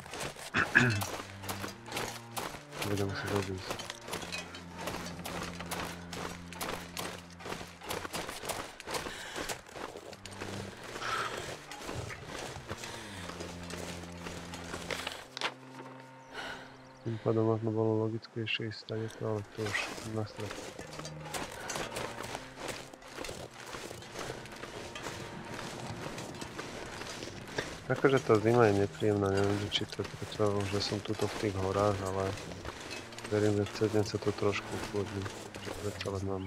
Budem musieť odísť. Tým pádom možno bolo logickejšie ísť tady to, ale to už na strach. Akože tá zima je nepríjemná, neviem, či to je preto, že som tuto v tých horách, ale verím, že cez deň sa to trošku ukludní, že predsa len mám...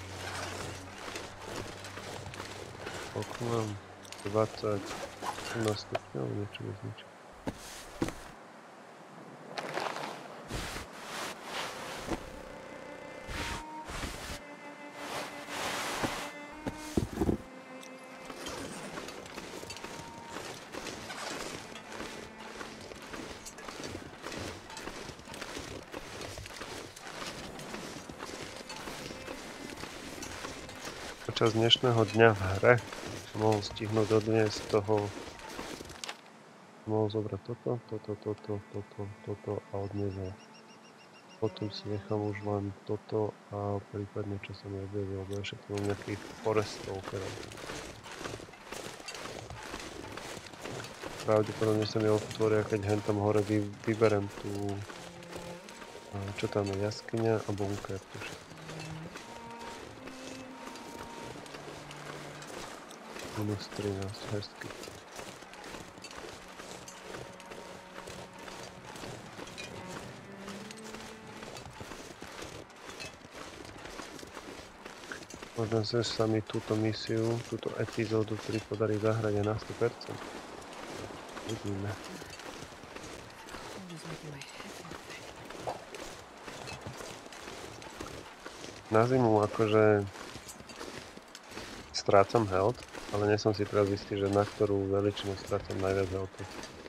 Koľko mám? dvadsať, osemnásť stupňov, niečo bez ničo. Počas dnešného dňa v hre som mohol stihnúť odniesť toho, mohol zobrať toto, toto, toto, toto, toto a odniesť ho. Potom si nechám už len toto a prípadne čo sa mi objaví, lebo ešte tu mám nejakých forestov, ktoré pravdepodobne sa mi otvoria, keď hen tam hore vy, vyberem tú, čo tam je, jaskyňa a bunker. Minus trinásť, hezky. Možno sa mi túto misiu, túto epizódu, ktorý podarí zahrať aj na sto percent. Vidíme. Na zimu akože strácam health, ale nie som si teraz istý, že na ktorú veličinu strácam najviac healthy.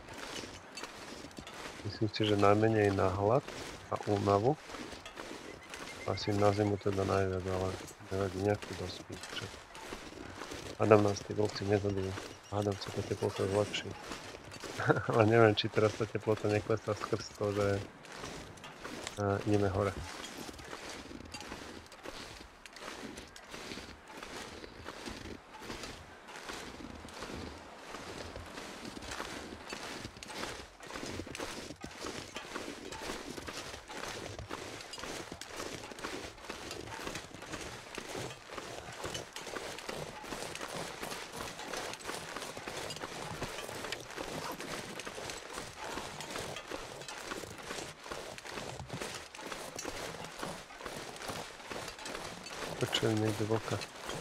Myslím si, že najmenej na hlad a únavu. Asi na zimu teda najviac, ale nevadí, nejaký dospí. Hádam nás tí vlci nezabijú. Hádam sa tá teplota zlepší. Ale neviem, či teraz tá teplota neklesá skrz to, že uh, ideme hore. Počujem niekde vlka.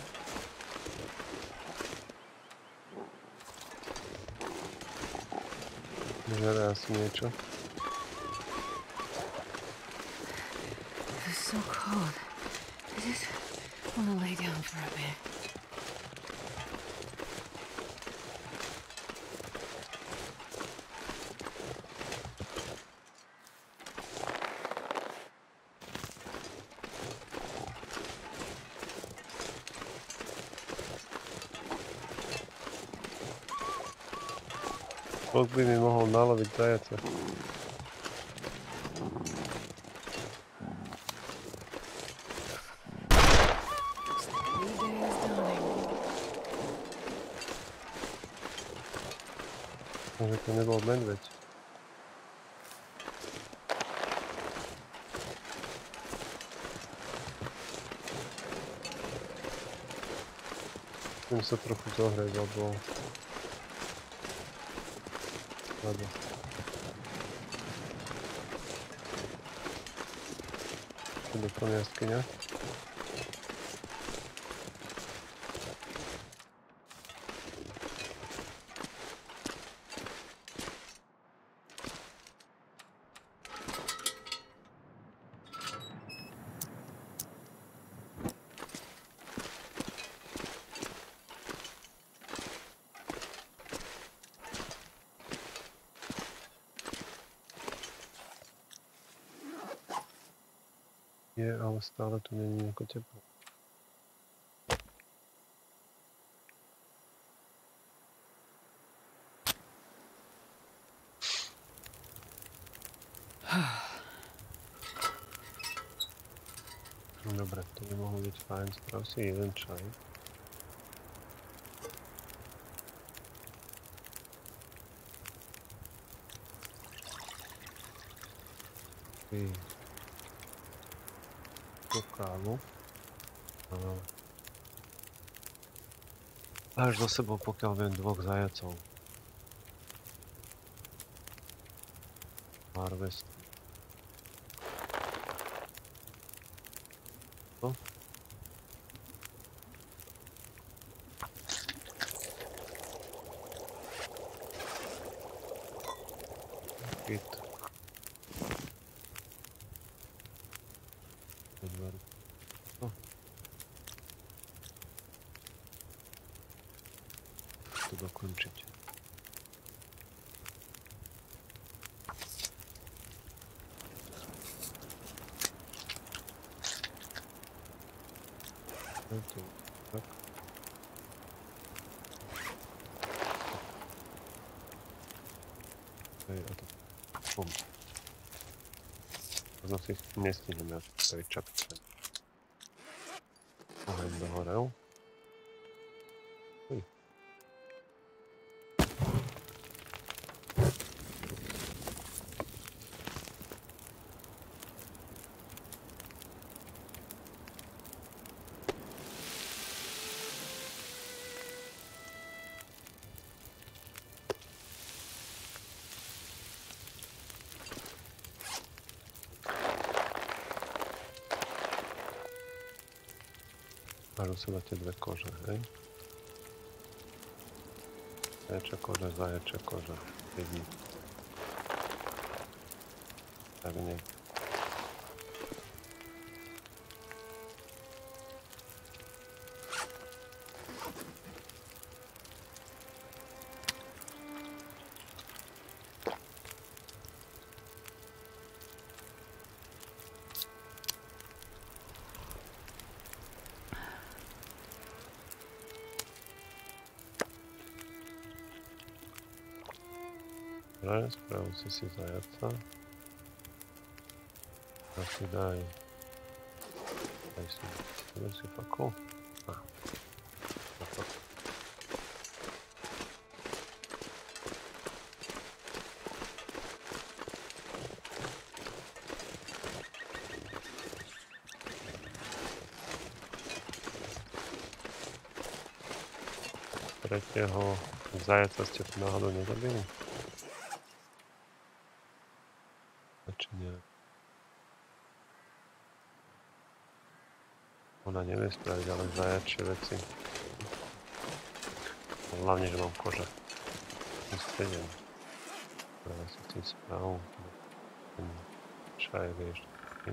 Žere asi niečo. It's so cold. I just want to lay down for a bit. Vlk by mi mohol naloviť zajaca. Že to nebol medveď. Musím sa trochu zohrieť, lebo... Lebo... Do toho jaskyňa. Je, ale stále tu není nejako teplo. Dobre, to by mohlo byť fajn, sprav si jeden čaj. I... kávu. Až za sebou, pokiaľ viem, dvoch zajacov. Harvest. No. Hit. No. To dokončiť. To, tak. Hej, a to... Bum. Možno si nestihneme postaviť čapce. Oheň dohorel. Uj. Máš u seba tie dve kože, hej? Zajačia koža, zajačia koža. Vidí. Tak nie. Dobre, spravil si si zajaca. A si daj... Daj si... Daj si fakul. Á. Fakul. Tretieho zajaca ste tu náhodou nezabili? Ona nevie spraviť, ale zajačie veci. Hlavne, že mám kože. sedem. Práve si tým správu. Ten čaj je ešte taký.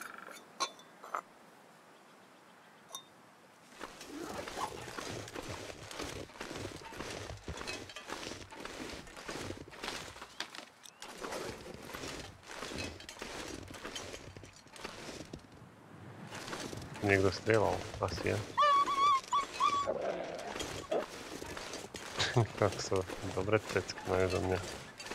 Niekto strieľal, asi ja. Tak sa dobre tecky majú do mňa.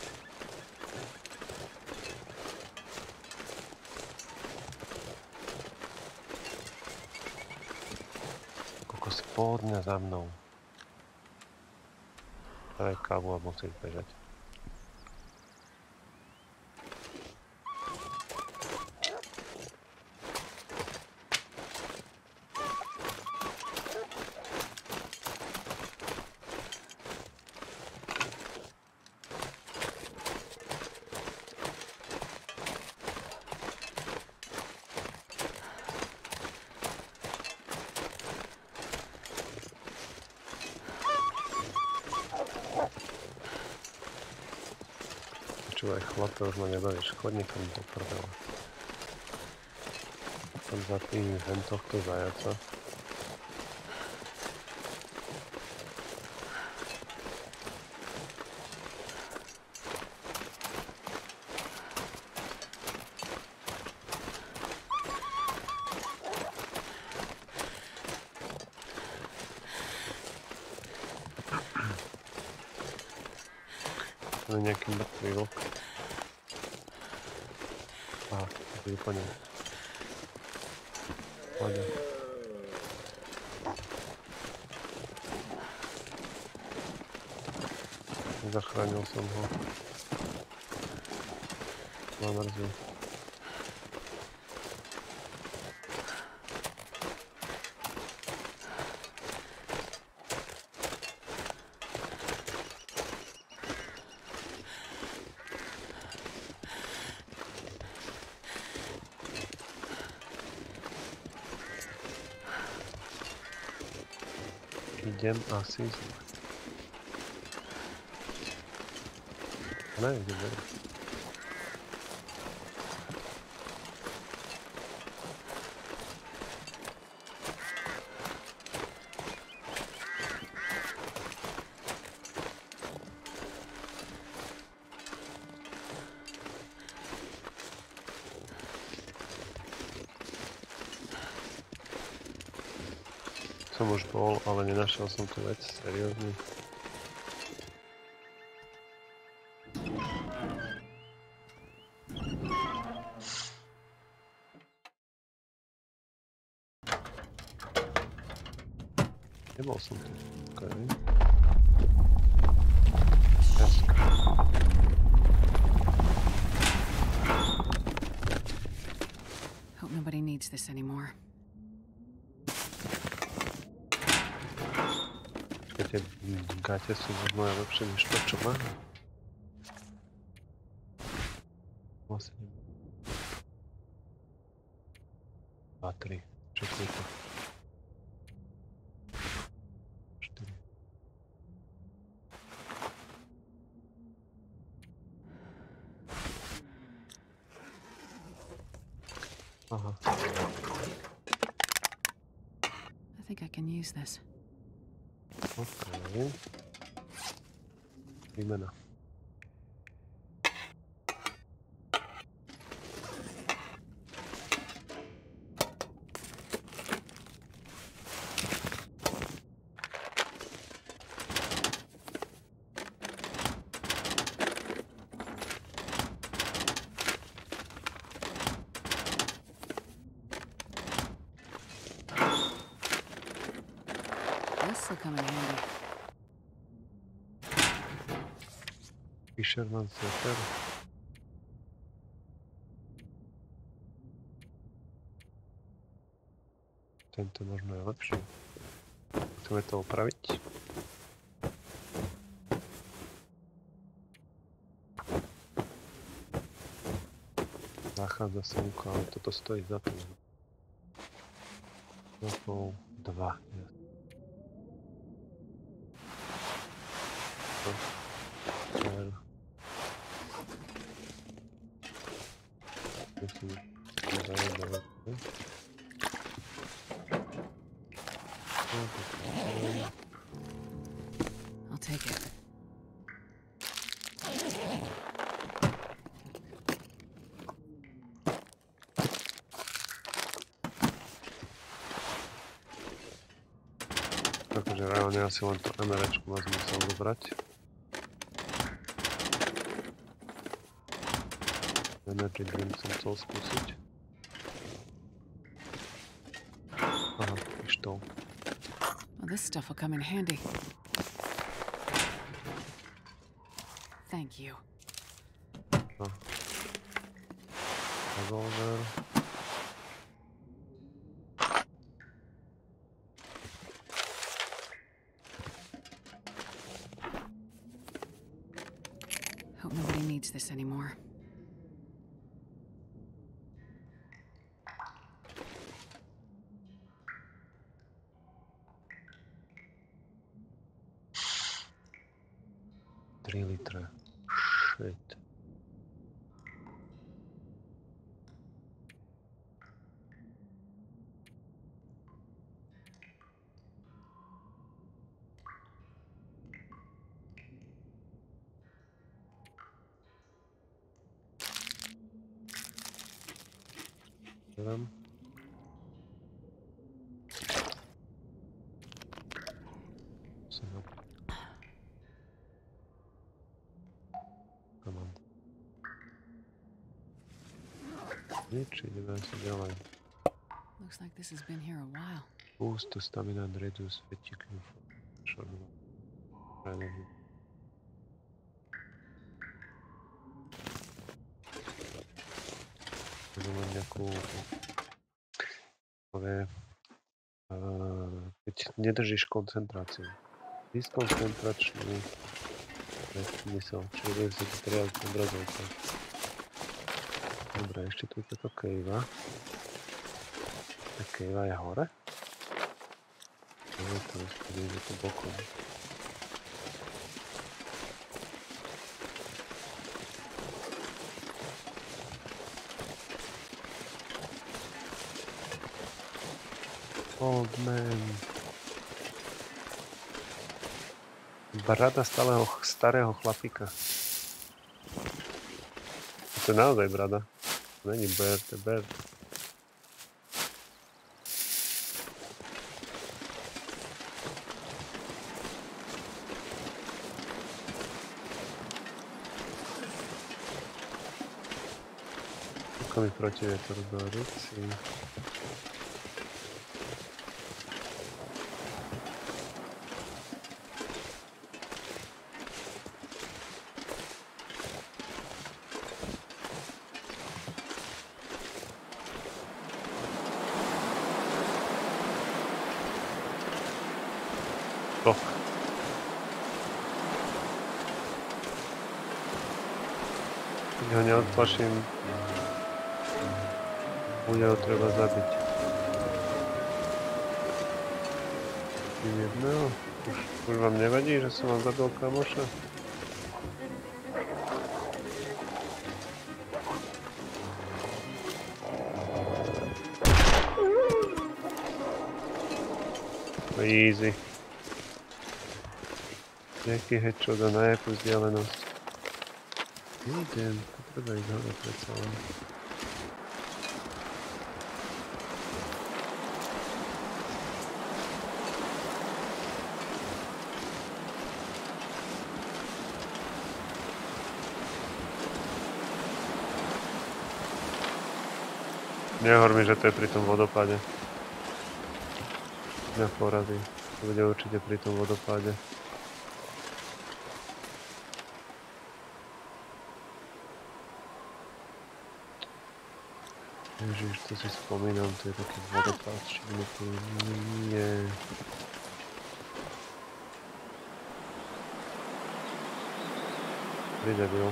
Koľko si pohodne za mnou. Daj kávu a musíš bežať. Počúvaj, chlape, už ma nebavíš, chod niekam do prdela. Som za tým hen tohto zajaca. To je nejaký mŕtvý vlk. Aha, to je úplne. Pôjde. Zachránil som ho. Ma mrzí. Idem asi zle. Ne, idem zle. Som už bol, ale nenašiel som tú vec, seriózne. Nebol som tu, okej. Dneska. Hope nobody needs this anymore. Tie gate sú možno aj lepšie než to, čo má. Vlastne. dva, tri, čakaj to. štyri. Aha. I think I can use this. Okej. Výmena. This'll come in handy. Fisherman's Letter. Tento možno je lepší. Chceme to opraviť. Zachádza slnko, ale toto stojí za to. Rokov dva. Čer. Musím zajedať. I'll take it. Takže reálne asi len to emerečku ma zmysel zobrať. Energy drink som chcel skúsiť. Aha, pištol. Well, this stuff will come in handy. Thank you. No. Revolver. Hope nobody needs this anymore. tri litre. Shit. Neviem. Som na... Come on. Nič, ideme si ďalej. Looks like this has been here a while. Boost to stamina and reduce fatigue for short energy. Budem mať nejakú... Ale... Uh, keď nedržíš koncentráciu. Diskoncentračnú mysel, čo bude si strieľať v obrazovke. Dobre, ešte tu je táto kejva. Tá kejva je hore? No, to je to, to bokom. Old man. Brada stáleho, starého chlapíka. To je naozaj brada. To není bear, to je bear. Ako mi protivietor do ruci. Keď ho neodplaším, bude ho treba zabiť. Tým jedného? Už, už vám nevadí, že som vám zabil kamoša? Easy. Nejaký headshot a na jakú vzdialenosť. Idem, potreba ísť hore predsa len. Nehovor mi, že to je pri tom vodopáde. Mňa porazí. To bude určite pri tom vodopáde. Ježiš, to si spomínam, to je taký vodopád, či to nie. Vydebil.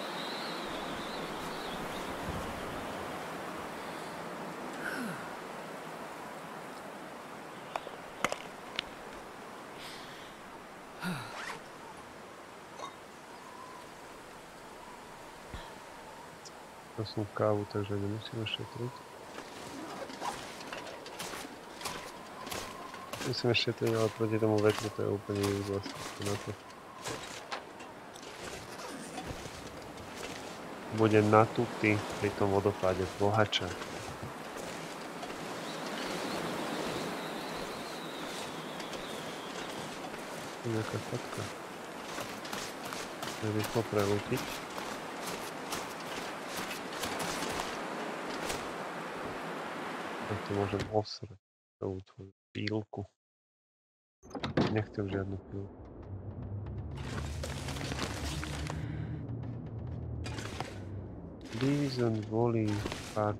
To som kávu, takže nemusíme šetriť. Musíme šetriť, ale proti tomu vetru to je úplne useless na to. Bude natúpty pri tom vodopáde bohača. To je nejaká fotka. Chcem rýchlo prelútiť. Tak to môžem osrať celú tvoju pílku. Nechcem žiadnu pílku. Bison volí pad.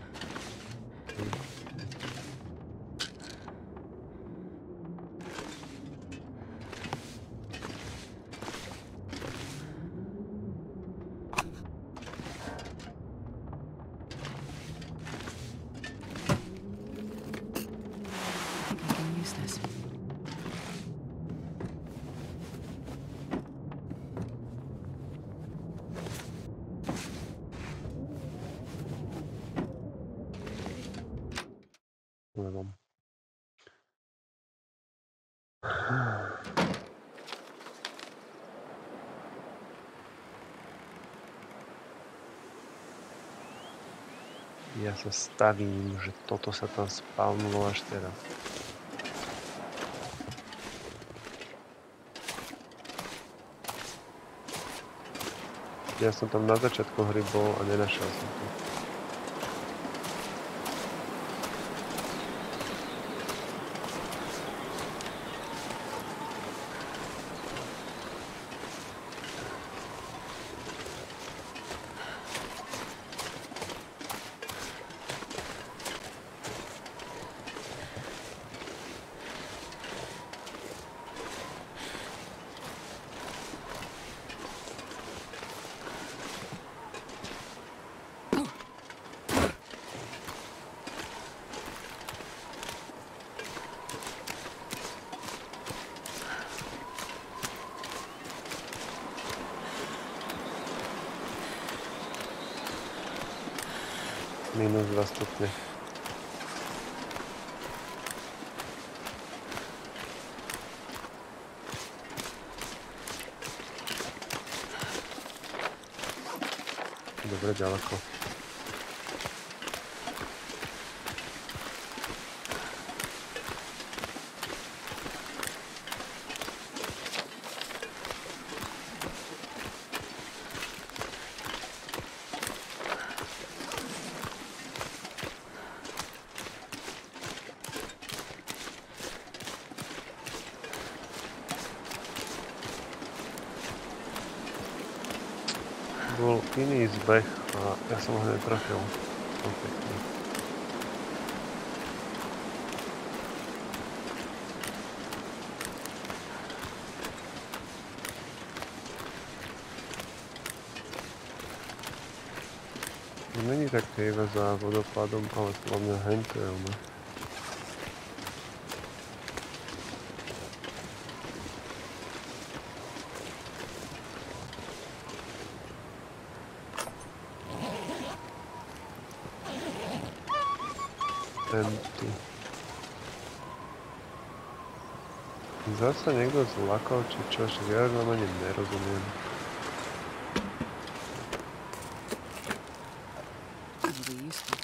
Neviem. Ja sa stavím, že toto sa tam spavnulo až teraz. Ja som tam na začiatku hry bol a nenašiel som to. Minus dva stupne. Dobre, ďaleko. Bol iný zbeh a ja som ho netrafil. Som pekný. Není tak hejve za vodopádom, ale podľa mňa hento je ono. Empty. Zasa niekto zlakal, či čo, však ja vám ani nerozumiem. It'll be useful.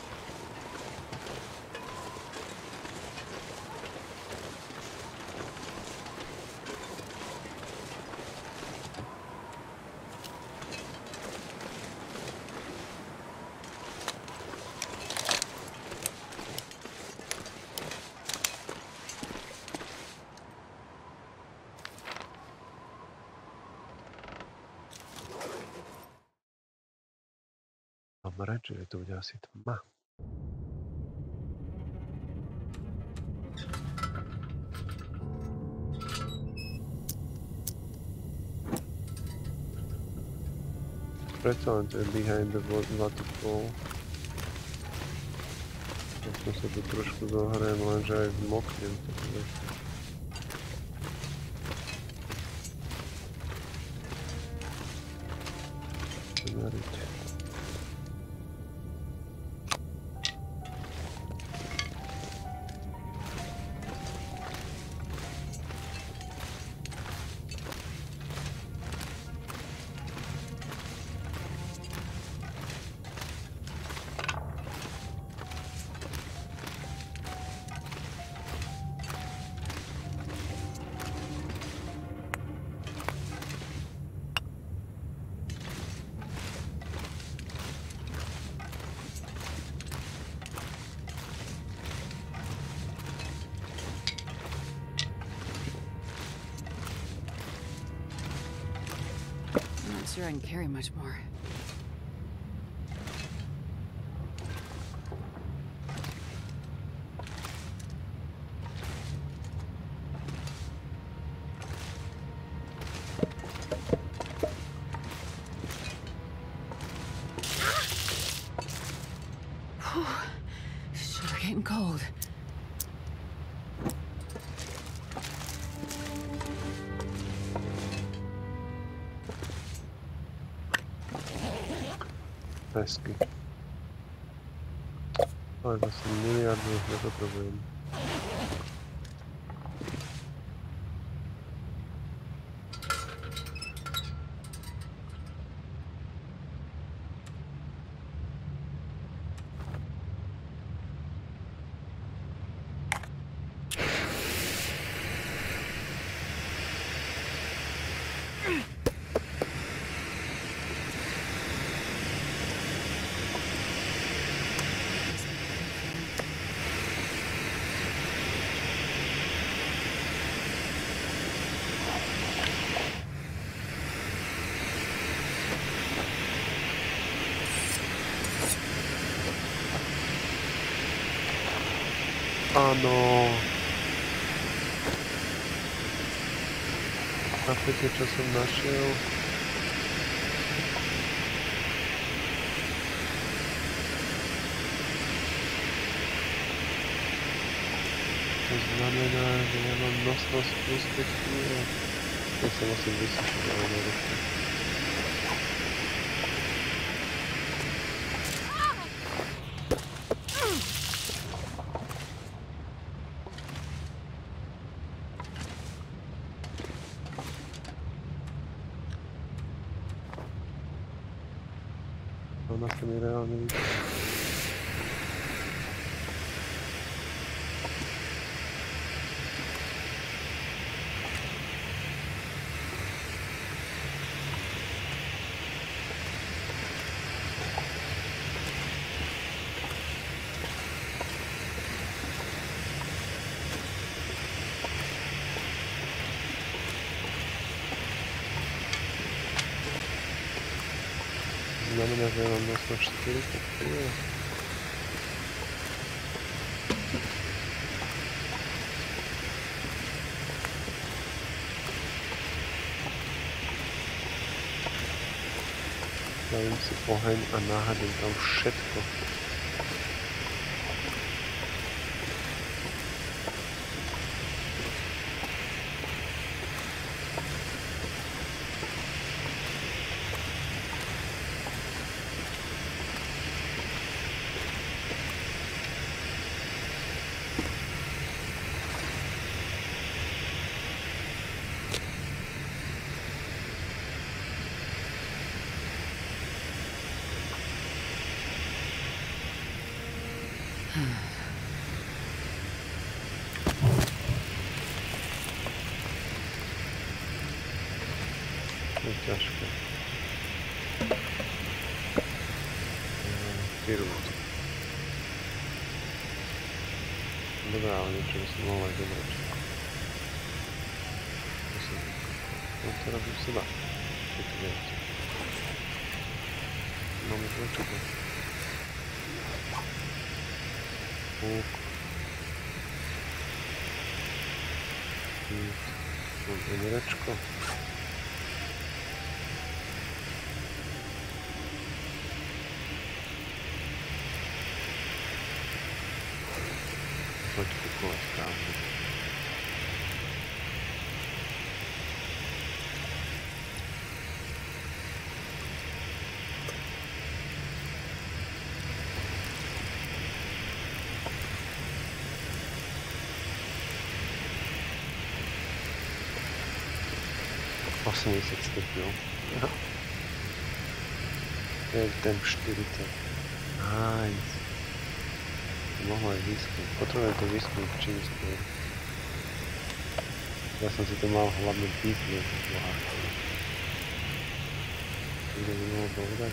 Dobre, čiže tu bude asi tma. Predsa len to je behind the waterfall. Vlastne sa tu trošku zohrajem, lenže aj zmoknem. Nariť. Sure I can carry much more. Whew. Sure getting cold. Hezky. Ale zase miliardu už nepotrebujem. Áno. Chápete, čo som našiel? To znamená, že ja mám nosnosť plus päť kníh. Ja sa musím vysušiť, ale nerušiť. Ona sa mi reálne vysuší. Znamená, že ja mám nosno štyridsať kníh. Stavím si oheň a náhadím tam všetko. To je ťažké. Pirút. Dobrá, ale niečo by som mohol aj dobrať. To som... No to robím seba. Je to viac. Máme to očakať. Púk. Mám emerečko. Poď kupovať kávu. osemdesiat stupňov. To je ten štyridsať. Nice. Mohlo aj výskum. Potrebujem to výskum čím skôr. Ja som si to mal hlavne vyzvieť. Kde by mohol povedať?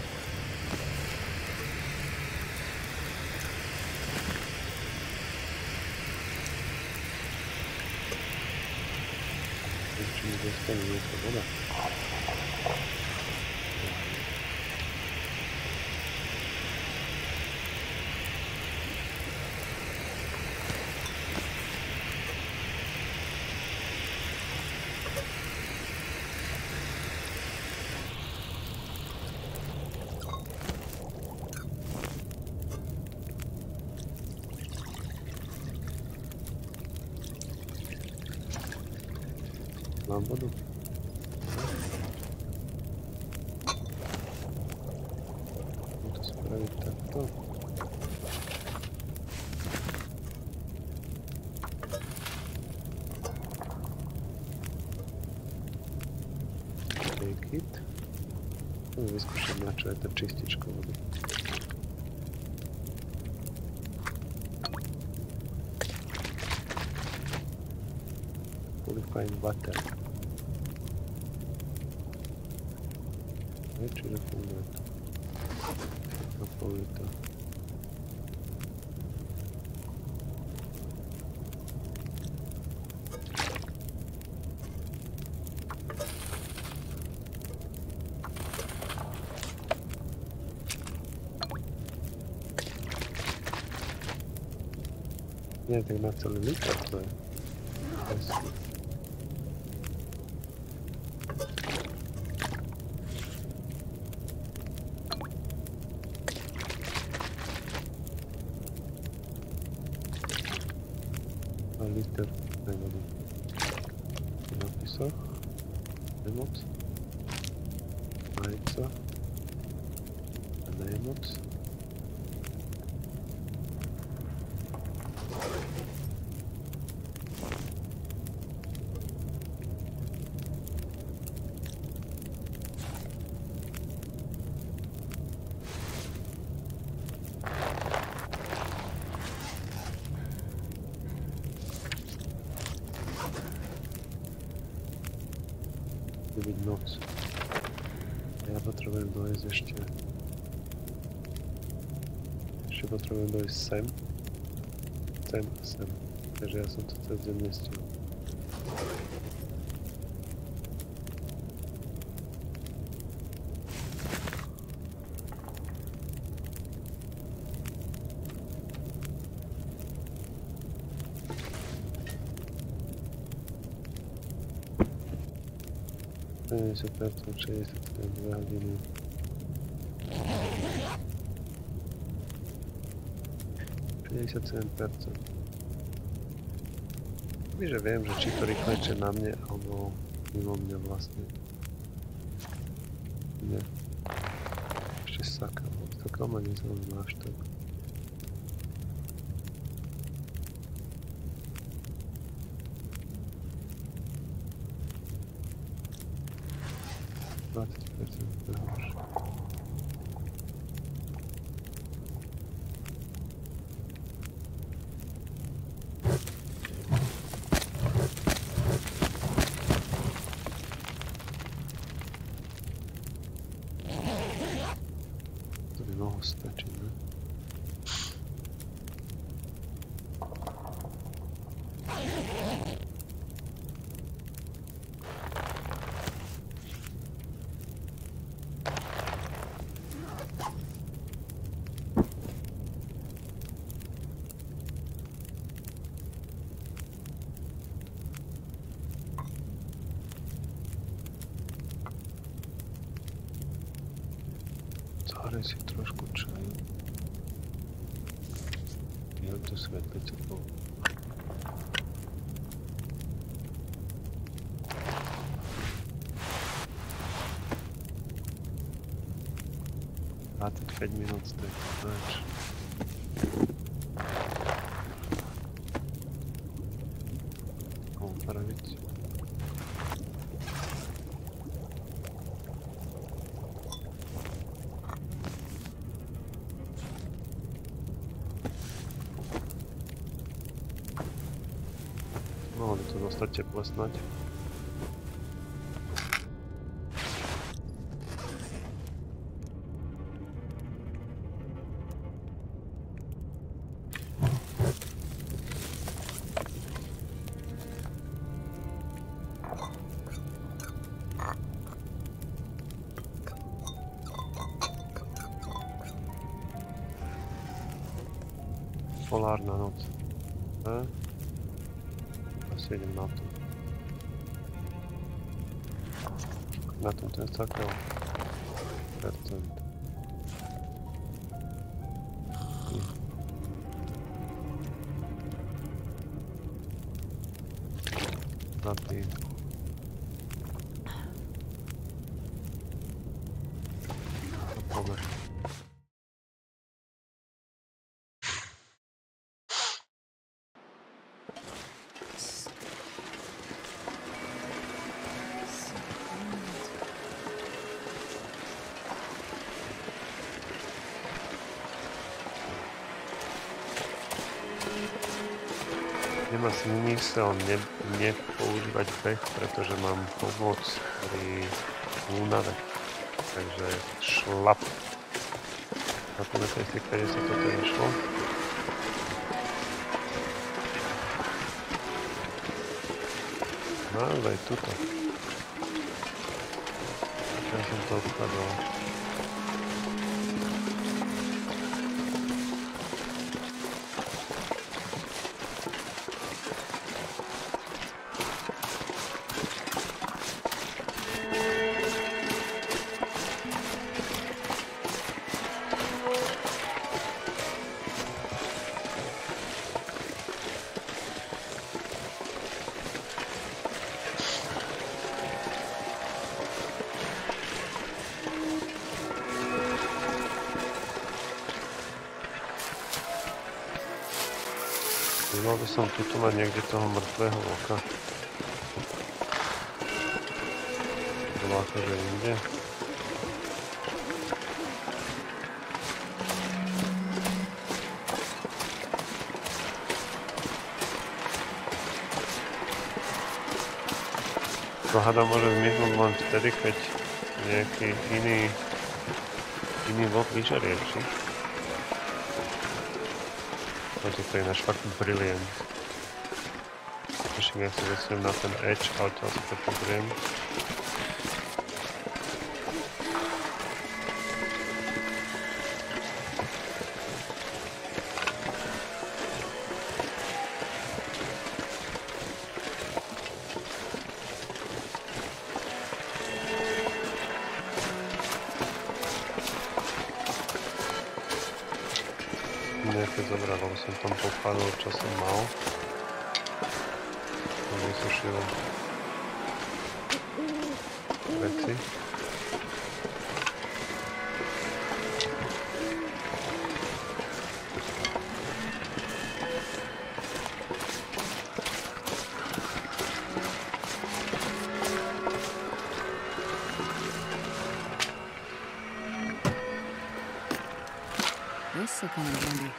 Či mi dostane niečo voda? Mám vodu. Môžem to spraviť takto. Take it. Chcem vyskúšať, na čo je tá čistička vody. Purifying water. Čiže funguje to. Napojí to. Nie, tak na celý liter to je. Yes. A liter nevadí. V napisoch. Nemoc. Majca. A nemoc. Byť noc. Ja potrebujem dojsť ešte. Ešte potrebujem dojsť sem. Sem a sem. Takže ja som to cez deň nestihol. sedemdesiat percent, šesťdesiat percent, dve hodiny. päťdesiatsedem percent. Že viem, že či to rýchlejšie na mne, alebo mimo mňa vlastne. Nie. Ešte sakal. Sakal ma nezaujíma až tak. dvadsať percent horšie. To by mohlo stačiť, ne? Zahraj si trošku čaju. Ja tu svetlice bol. dvadsaťpäť minút stojí preč. Upraviť. Mohlo by to dostať teple snať. Polárna noc. E? Asi idem na to. Na tom ten sakal. Percent. Zapij. Pomer. Nemá si zmysel ne, nepoužívať beh, pretože mám pomoc pri únave. Takže šlap. Zapamätaj si, kade sa toto išlo. Naozaj tuto. Ja som to obchádzal. Mal by som tuto mať niekde toho mŕtvého voka. To bolo akože inde. To hada môže zmiznúť len vtedy, keď nejaký iný iný vlk vyžarie, či? No toto je náš fakt brilliant. Ešte ja sa vesím na ten edge a odtiaľ sa to pozriem. Nejaké zobral, lebo som tam popálil, čo som mal. Vysušil veci. This will come in handy.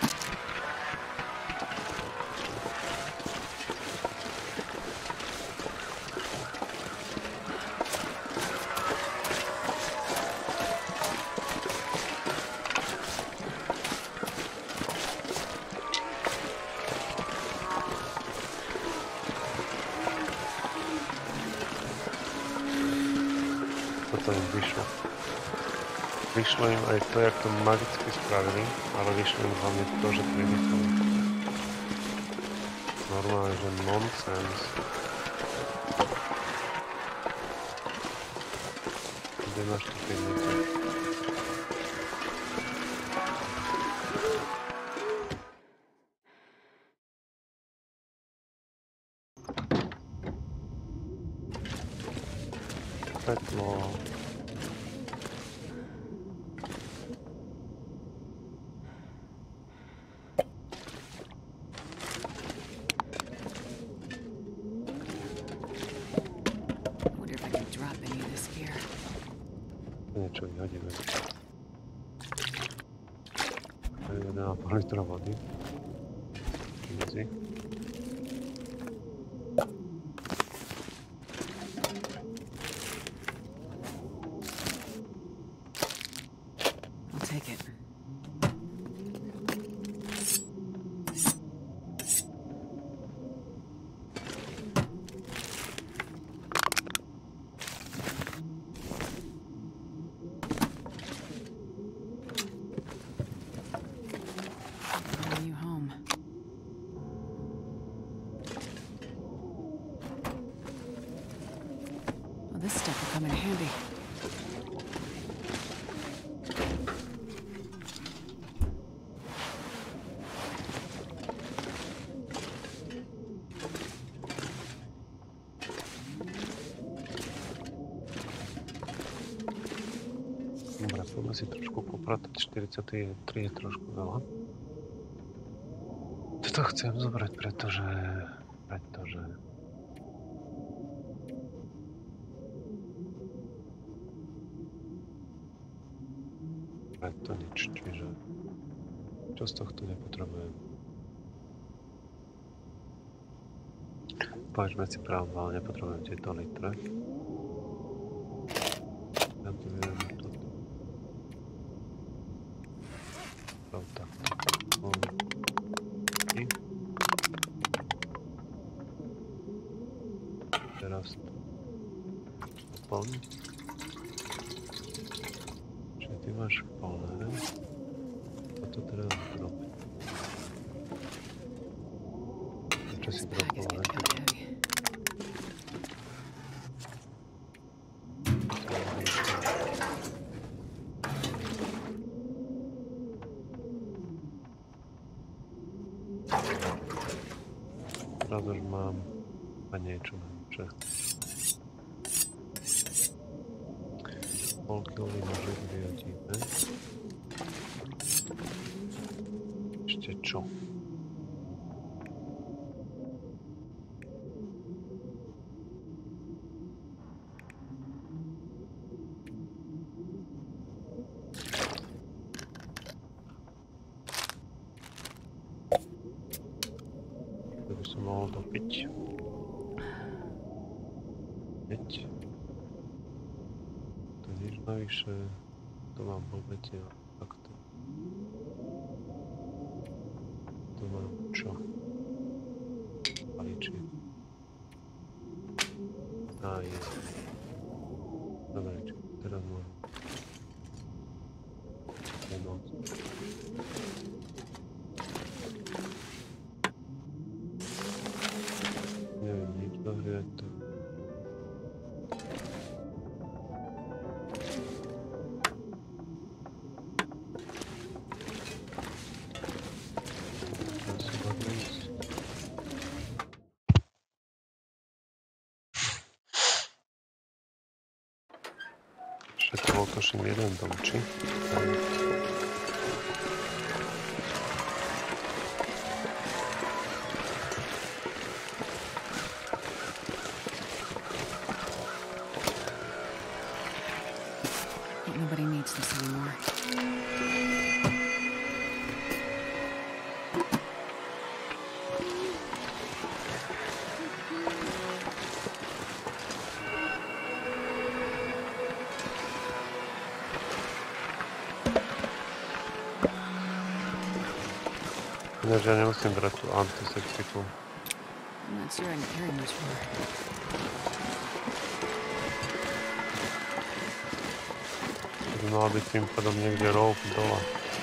Toto im vyšlo. Vyšlo im aj to, jak to magicky spravili, ale vyšlo im hlavne to, že privítali. Normálne, že nonsens. Kde máš tu pivnicu? Petlo. Niečo vyhodíme. jeden a pol litra vody. Easy. I'll take it. This stuff will come in handy. Dobre, poďme si trošku popratať. štyridsaťtri je trošku veľa. Toto chcem zobrať, pretože... pretože... to nič, čiže čo z tohto nepotrebujem. Poďme si pravdu, ale nepotrebujem tieto litre. Ja tu viem toto. Prav takto. I. Teraz to doplniť. Ty máš plné. A to teraz drobiť. Čo si dropol, ne? Teraz už mám a niečo najlepšie. Polkilový nožek vyhodíme. Ešte čo? by som mohol dopiť. Veď. To nič navyše. To mám vôbec ja. Takto. To mám čo? Paličie. Á, je. Dobre, čo teraz môžem. Je noc. Neviem, nič dohriať to. Bol to všim jeden dom, či? Nobody needs this anymore. Ináč ja nemusím brať tú antiseptiku. I'm not sure I'm carrying much more. To by mala byť tým pádom niekde rope dole.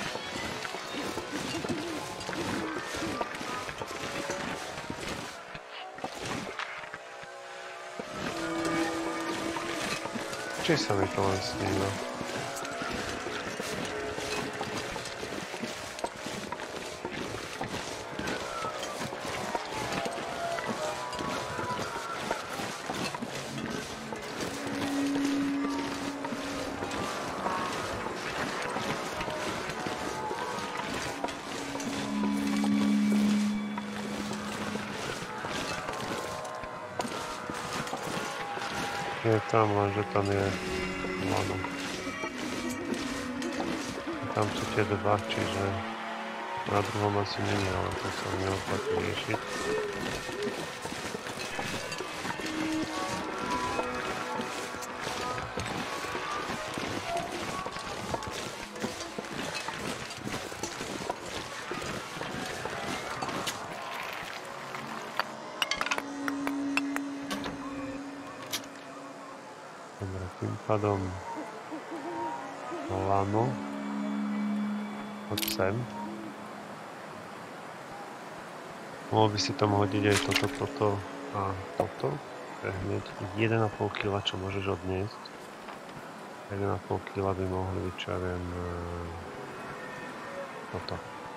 Či sa mi to len sníva? Je tam, lenže tam je lano. Tam sú tie dva, čiže na druhom asi není, ale to sa neoplatí riešiť. Dobre, tým pádom lano. Poď sem. Mohol by si tam hodiť aj toto, toto a toto. To je hneď jeden a pol kila, čo môžeš odniesť. jeden a pol kila by mohli byť, čo ja viem, toto.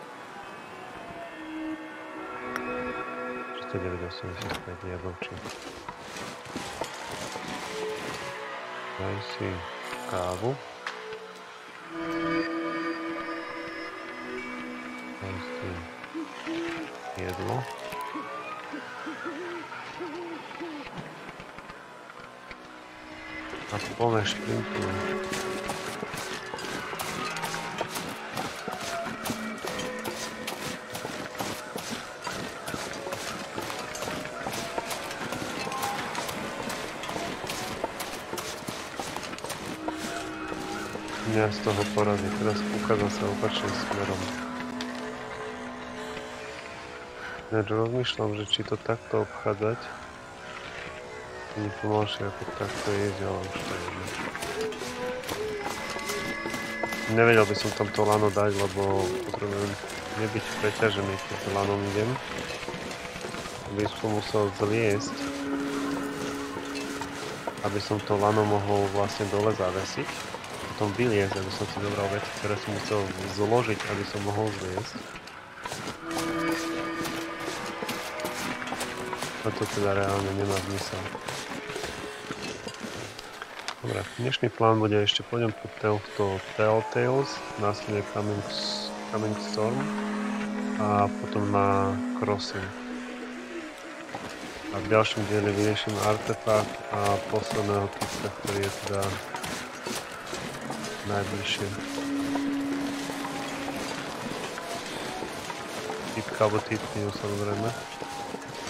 tridsaťdeväť osemdesiatpäť jablčí. Daj si kávu. Daj si jedlo. A plné šprinky. Mňa z toho porazí, teraz kúka zase opačným smerom. Ináč rozmýšľam, že či to takto obchádzať. Nie pomalšie ako takto jesť, ale už to je jedno. Nevedel by som tam to lano dať, lebo potrebujem nebyť preťažený, keď to lanom idem. By som musel zliesť, aby som to lano mohol vlastne dole zavesiť. Potom vyliezť, aby som si dobral veci, ktoré som musel zložiť, aby som mohol zliesť. A to teda reálne nemá zmysel. Dobre, dnešný plán bude ešte pôjdem po tohto Telltales, následne Coming, Coming Storm a potom na Crossing. A v ďalšom dieli vyriešim artefakt a posledného typka, ktorý je teda najbližšie. Typka alebo typky, samozrejme.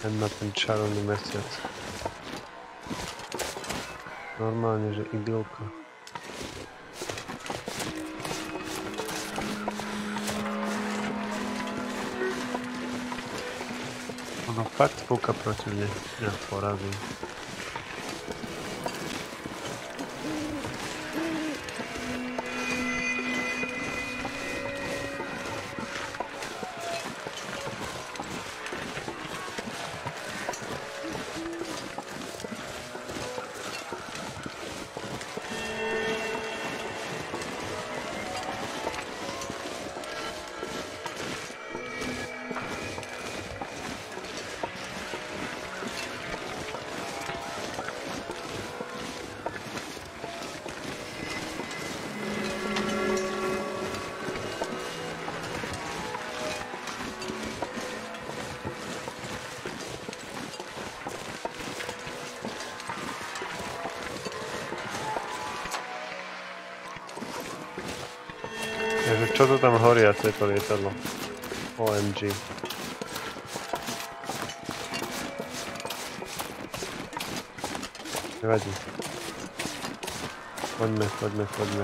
Len na ten čarovný mesiac. Normálne, že idylka. Ono fakt spúka proti mne. Ja porazím. Takže čo to tam horí a to je to lietadlo? O M G. Nevadí. Poďme, poďme, poďme.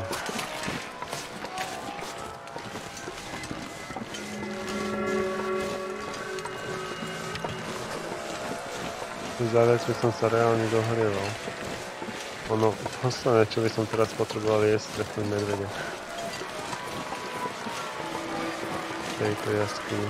Za vec by som sa reálne dohrieval. Ono, posledné, čo by som teraz potreboval, je stretnúť medveďa. V tejto jaskyni.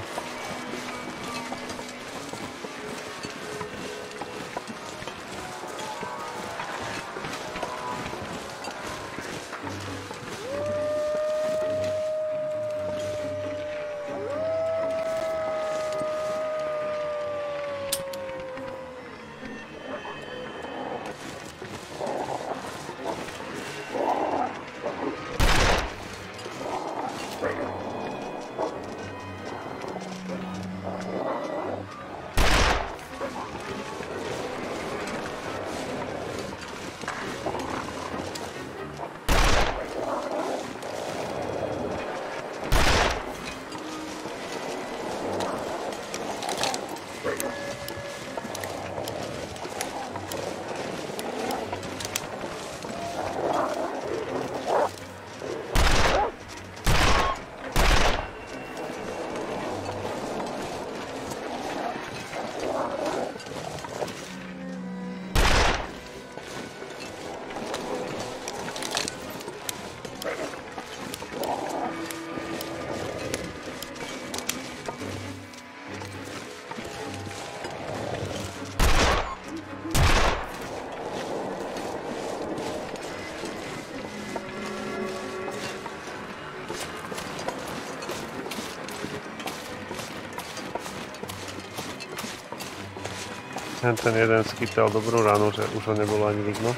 Ten jeden skytal dobrú ránu, že už ho nebolo ani vidno.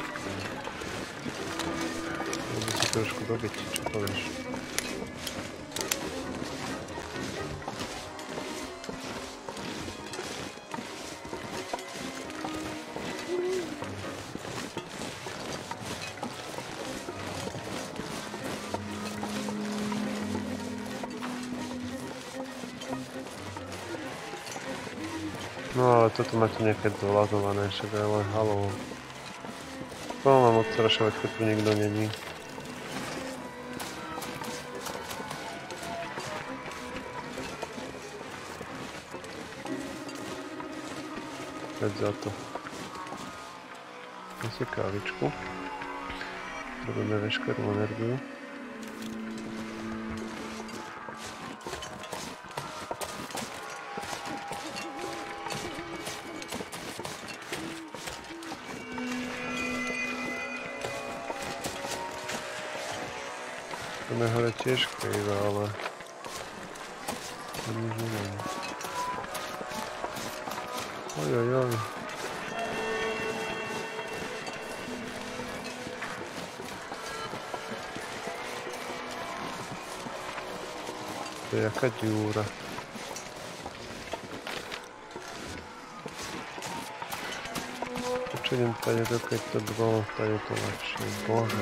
Môžu si trošku dobiť, čo povieš? No ale toto máte nejaké dolazované, však aj len haló. To mám odstrašovať, keď tu nikto není. Veď za to. Dám si kávičku. Robíme veškerú energiu. Máme hore tiež krivé, ale to nič neviem. Ojojoj. To je jaká diúra. Prečo idem tady to, keď to bolo, tady to lepšie, bože.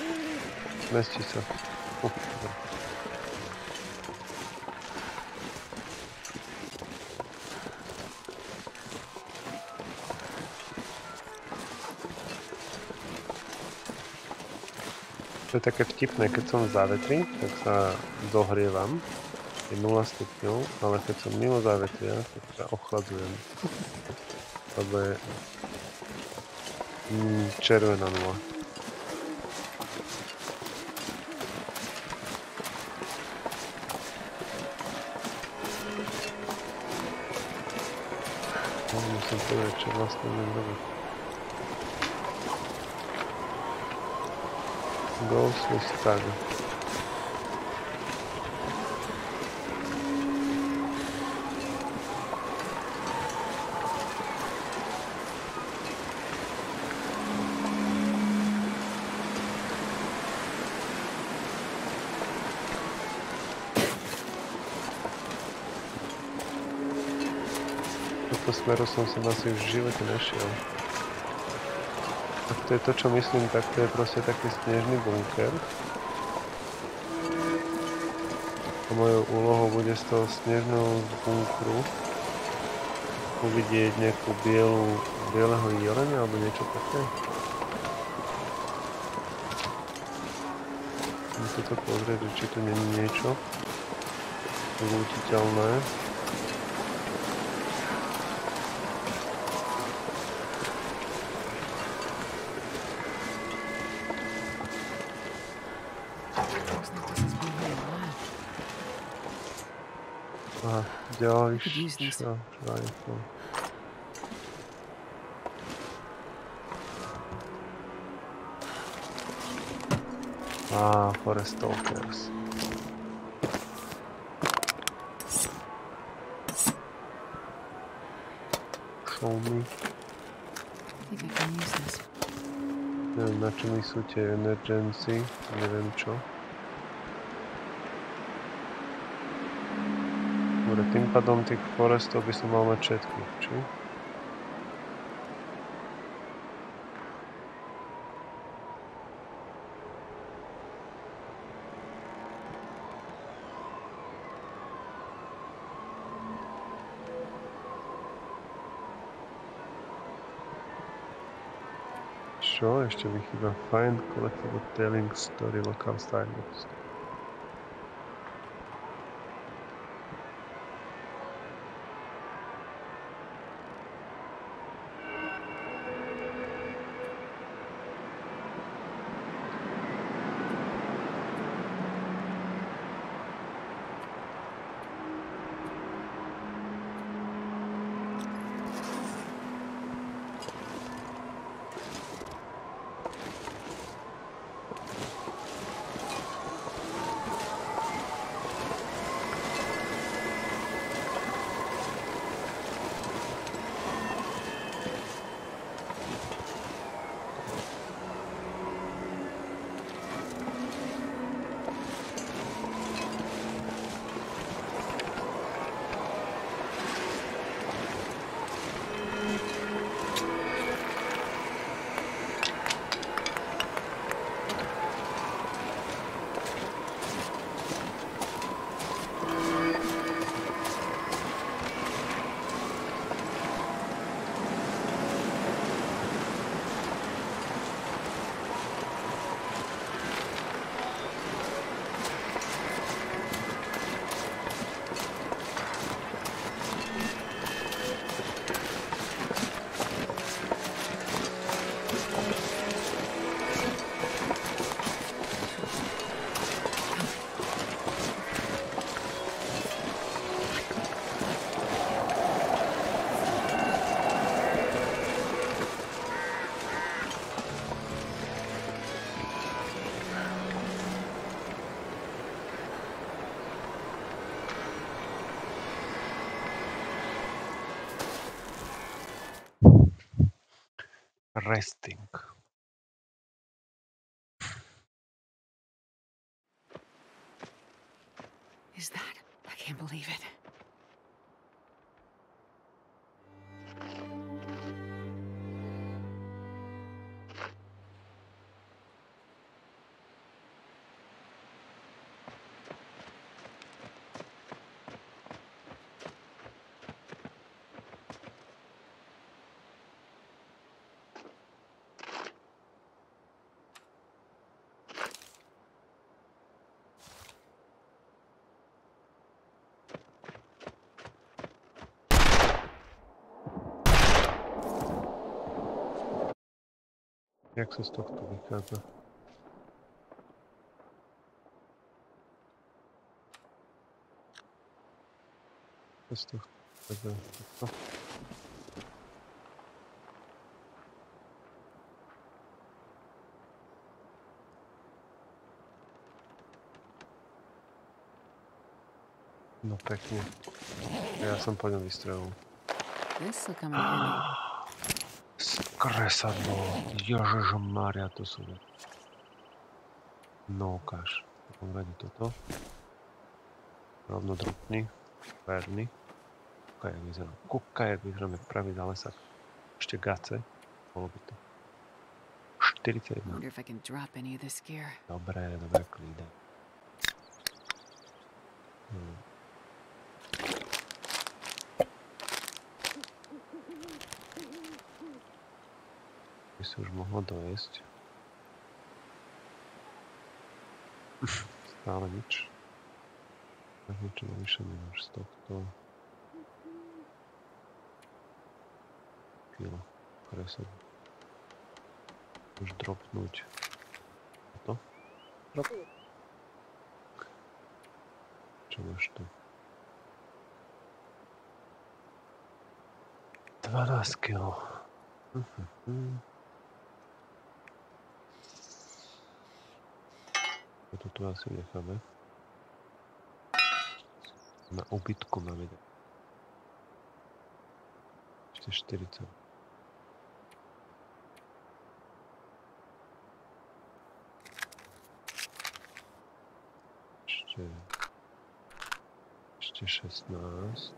Zmestí sa. Uh, To je také vtipné, keď som v závetri, tak sa zohrievam. Je nula stupňov, ale keď som mimo závetria, tak sa ochladzujem. Lebo je mm, červená nula. No, musím povedať, čo vlastne budem robiť. Ghostly Stag. Toto smeru som som asi v živote nešiel. Tak to je to, čo myslím, tak to je proste taký snežný bunker. A mojou úlohou bude z toho snežného bunkru uvidieť nejakú bielu, bieleho jelenia alebo niečo také. Musím to pozrieť, či tu není niečo lútiteľné. Aha, ďalšie, čo, čo je to? Á, Forest Stalkers. Show me. I think I can use this. Neviem, na čo mi sú tie emergency, neviem čo. Dobre, tým pádom tých forestov by som mal mať všetkých, či? Čo? Ešte mi chýba Find, Collectible, Telling, Story, Local Styles. Resting. Is that? I can't believe it. Jak sa z tohto vychádza? Z tohto vychádza takto. No pekne. Ja som po ňom vystrelil. This'll come in handy. Skresadlo. Ježišmária, to sú... No ukáž. V prvom rade toto. Rovno drupný. Verný. Kúkaj, jak vyzerá. Kúkaj, jak vyzerám, jak pravý zalesak. Ešte gace. Bolo by to. štyridsaťjeden. Wonder if I can drop any of this gear. Dobre, dobre, klíde. Hmm. By si už mohlo dojesť. Stále nič. Tak niečo navyše nemáš z tohto. Kilo. Kresať. Už dropnúť. Toto. Drop. Čo máš tu? dvanásť kilo. Uh-huh. Toto tu asi necháme. Na obytku máme. Ešte štyridsať. Ešte... Ešte šestnásť.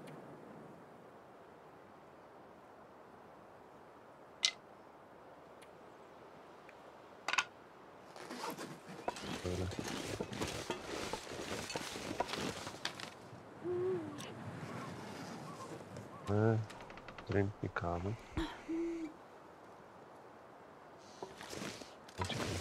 Dobre. Ne, drink mi kávu. Počkaj.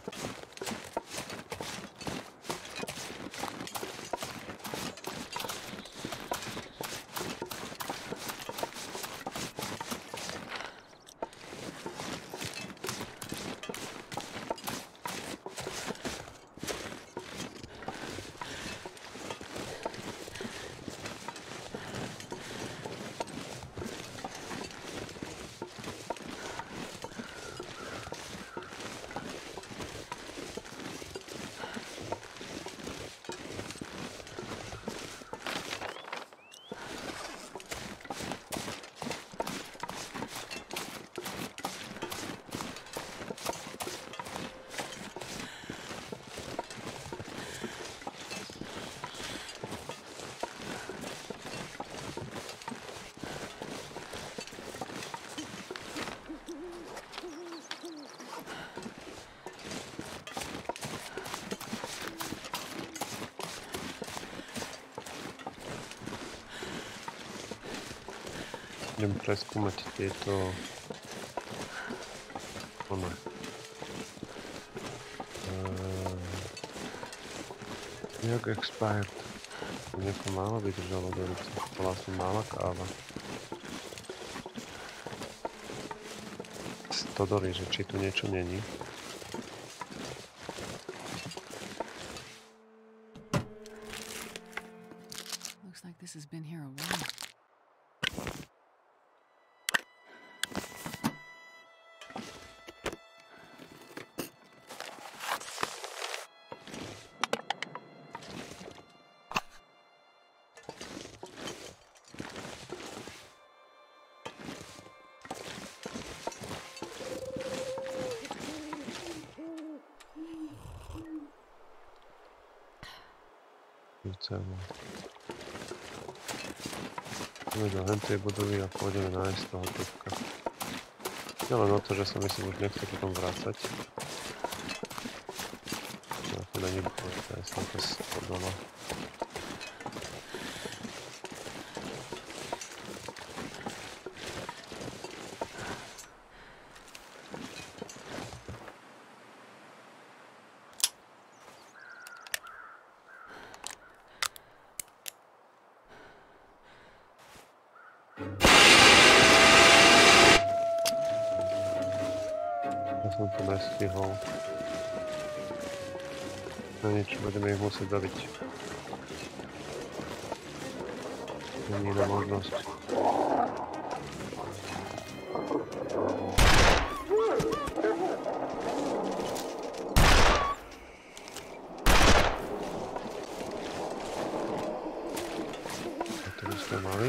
Idem preskúmať tieto... Ono. Uh, nejak expired. Nejako málo vydržalo do ruce. Bola som mála káva. Stodoli, že či tu niečo není. Looks like this has been here a while. Celé. Ideme do hentej budovy a pôjdeme nájsť toho typka. Je len o to, že sa myslím už nechce potom vrácať. No to není dôležité, ja som to spodala. som to nestihol. No nič, budeme ich musieť zabiť. Není iná možnosť. To by sme mali.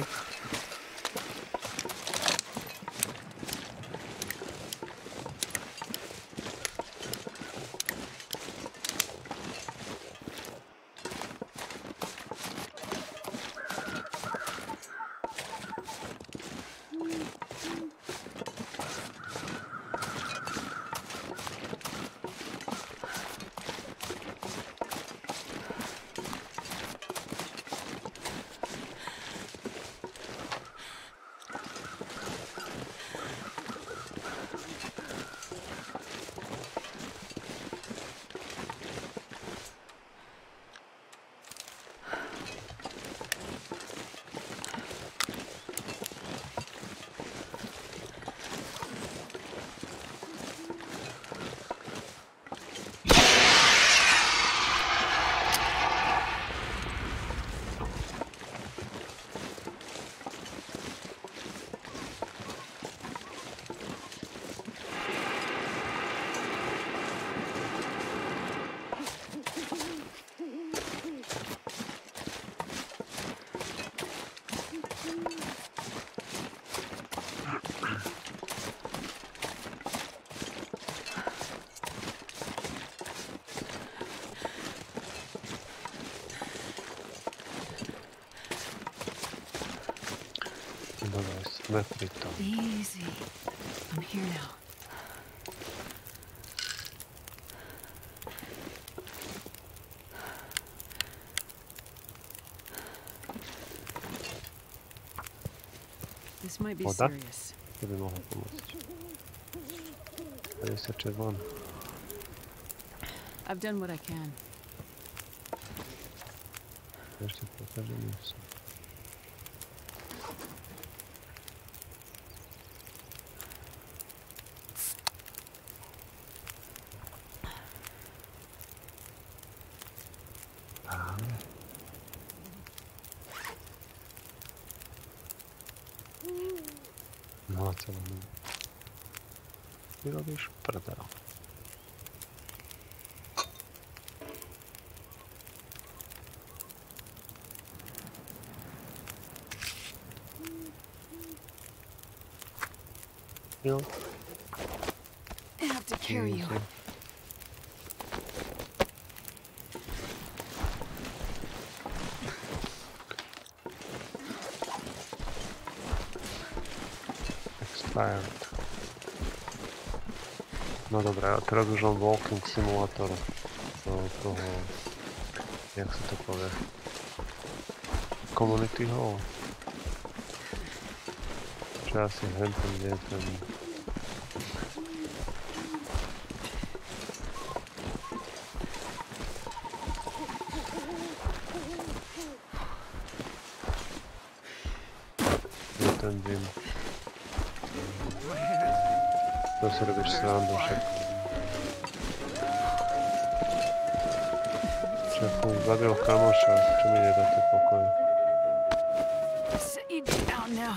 Easy. I'm here now. This might be Voda? serious. To by mohlo pomôcť. päťdesiatšesť von. I've done what I can. Ešte pokažem sa. No a celé no. Ty robíš prdel. Jo. I have to carry you. No dobré, a teraz už mám walking simulator do toho, jak sa to povie, community hall. Čo asi hentam, kde je ten... Je ten dým. To si robíš srandu však. Však som zabil kamoša, čo mi nedáte pokoj. Sit you down now.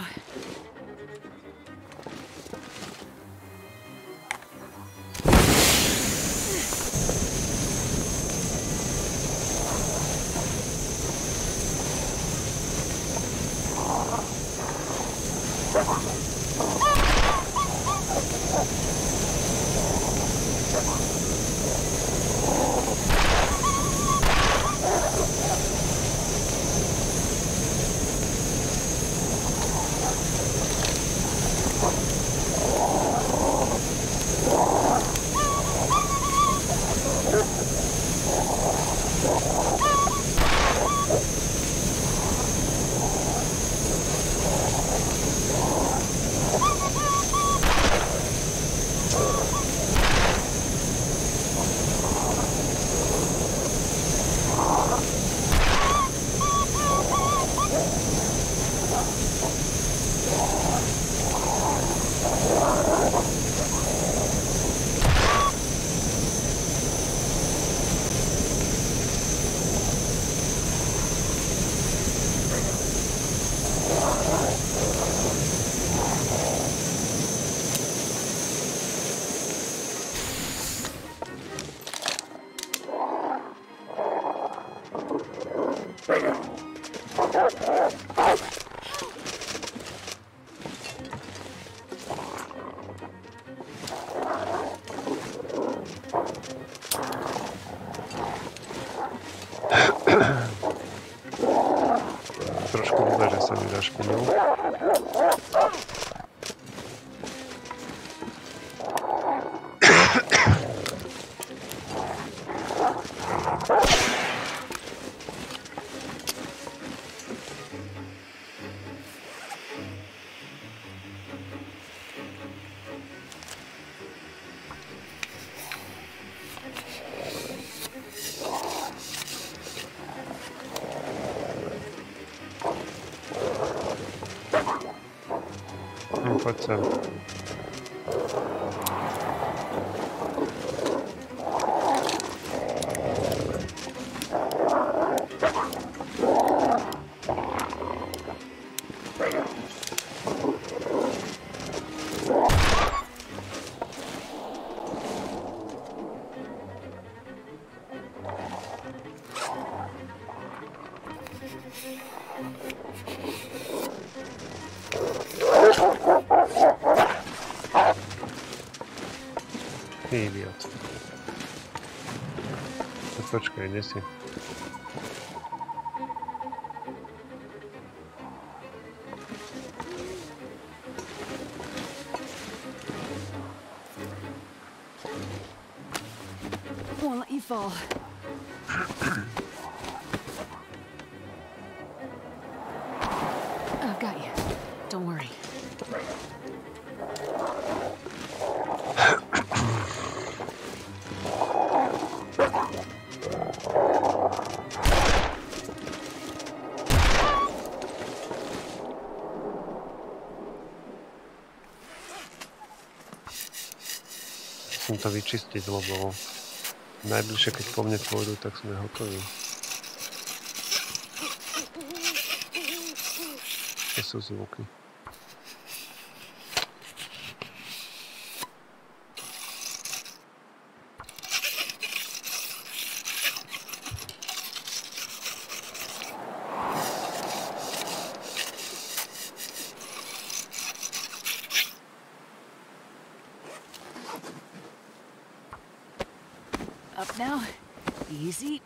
sa mi zašpinil. Poď sem. Idiot. Počkaj, kde si? Won't let you fall. I've got you. Don't worry. Musím to vyčistiť, lebo najbližšie, keď po mne pôjdu, tak sme hotoví. To sú zvuky. Up now. Easy.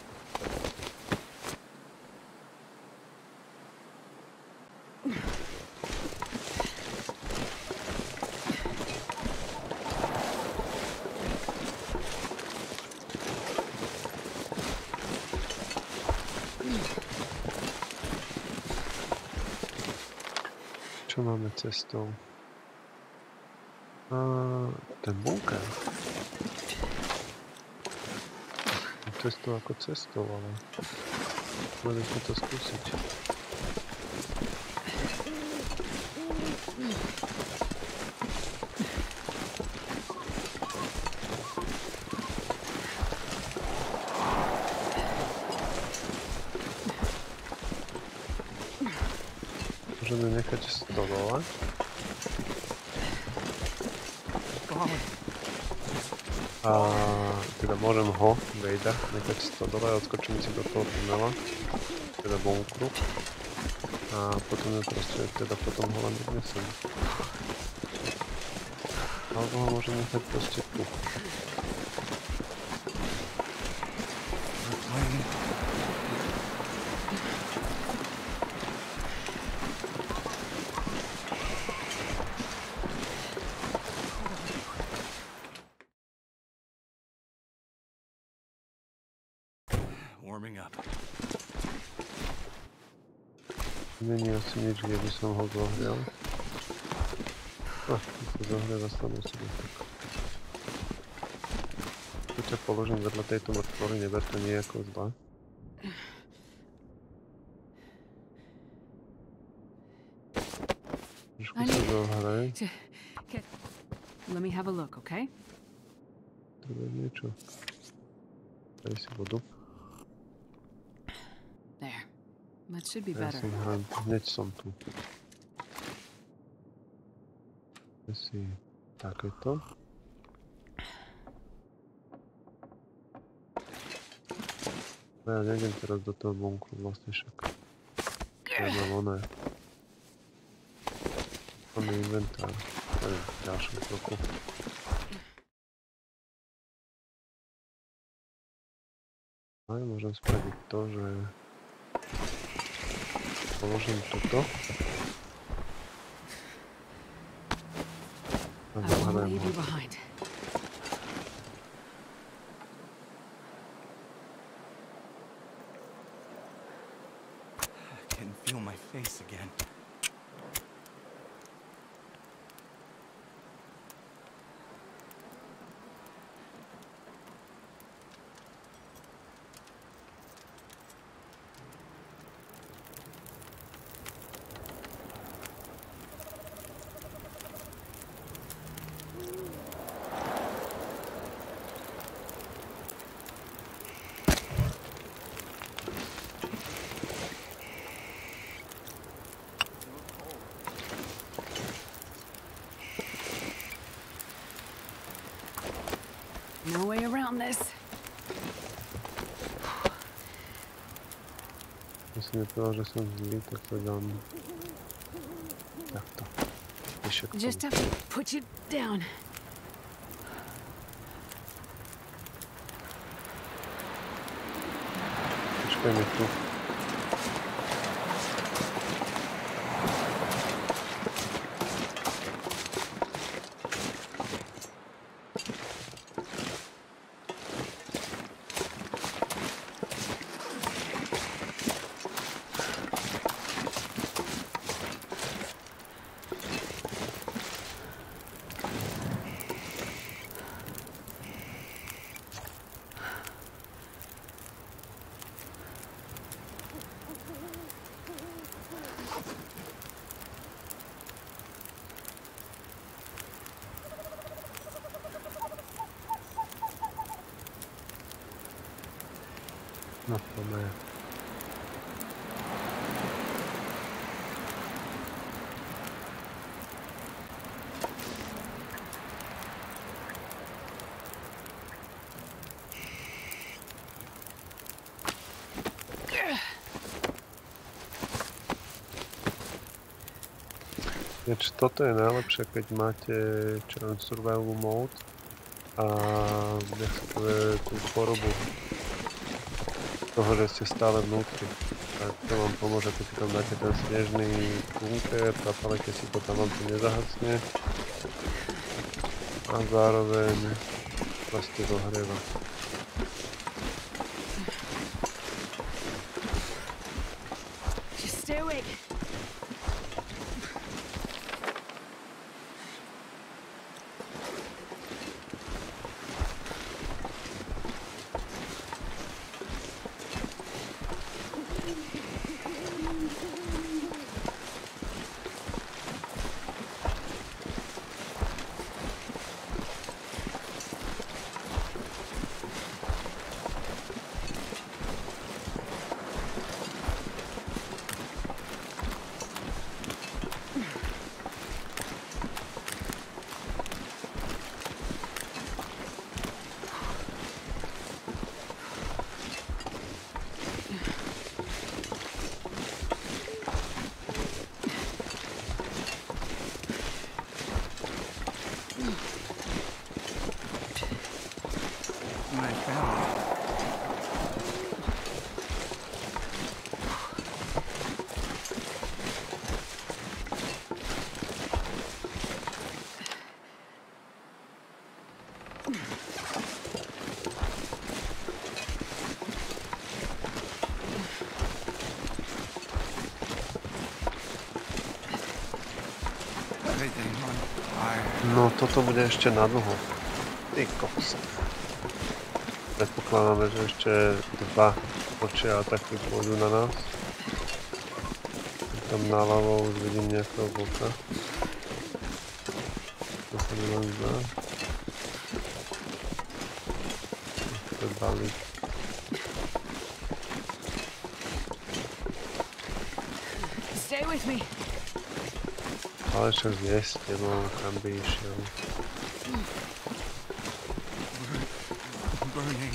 Čo máme cestou? A ten bunker. Cestou ako cestou, ale môžeme sme to skúsiť. Môžeme nechať stolovať. A teda môžem ho, Vejda, nechať stodole a odskočím si do toho tunela, teda bunkru. A potom je proste, teda potom ho len odnesem. Alebo ho môžem nechať proste tu. Warming up. Není asi nič, kde by som ho zohrial. Ah, to sa zohrieva samo sebe. Tu ťa položím vedľa tejto mŕtvoly, neber to nejako zle. Trošku sa zohraj. Let me have a look, okay? To je niečo. Daj si vodu. There. That should be Ja better. som hran, hneď som tu. Ja si takéto. Ja nejdem teraz do toho bunkru, vlastne však. Ja mám oné. Oný inventár. Neviem, v ďalšom kroku. A ja môžem spraviť to, že Položím toto. A I won't zohľadám leave ho. you behind. I can feel my face again. No way around this. Myslím, že som zlý, tak to dám takto. Vyššie k tomu. Just have to put you down. Počkaj mi tu. No, poďme. Ináč toto je najlepšie, keď máte čo len survival mode a nech sa povie tú chorobu toho, že ste stále vnútri. Tak to vám pomôže, keď si tam dáte ten snežný bunker, ale keď si to tam vám to nezahasne a zároveň vlastne zohrieva. Just stay awake. My family. Everything on fire. No toto bude ešte na dlho. Ty kokos. Predpokladáme, že ešte dva očia ataky pôjdu na nás. Tam náľavo už vidím nejakého boka. To sa mi len zdá. To je balík. Stay with me. Ale však zjesť tebou, kam by išiel. Burning.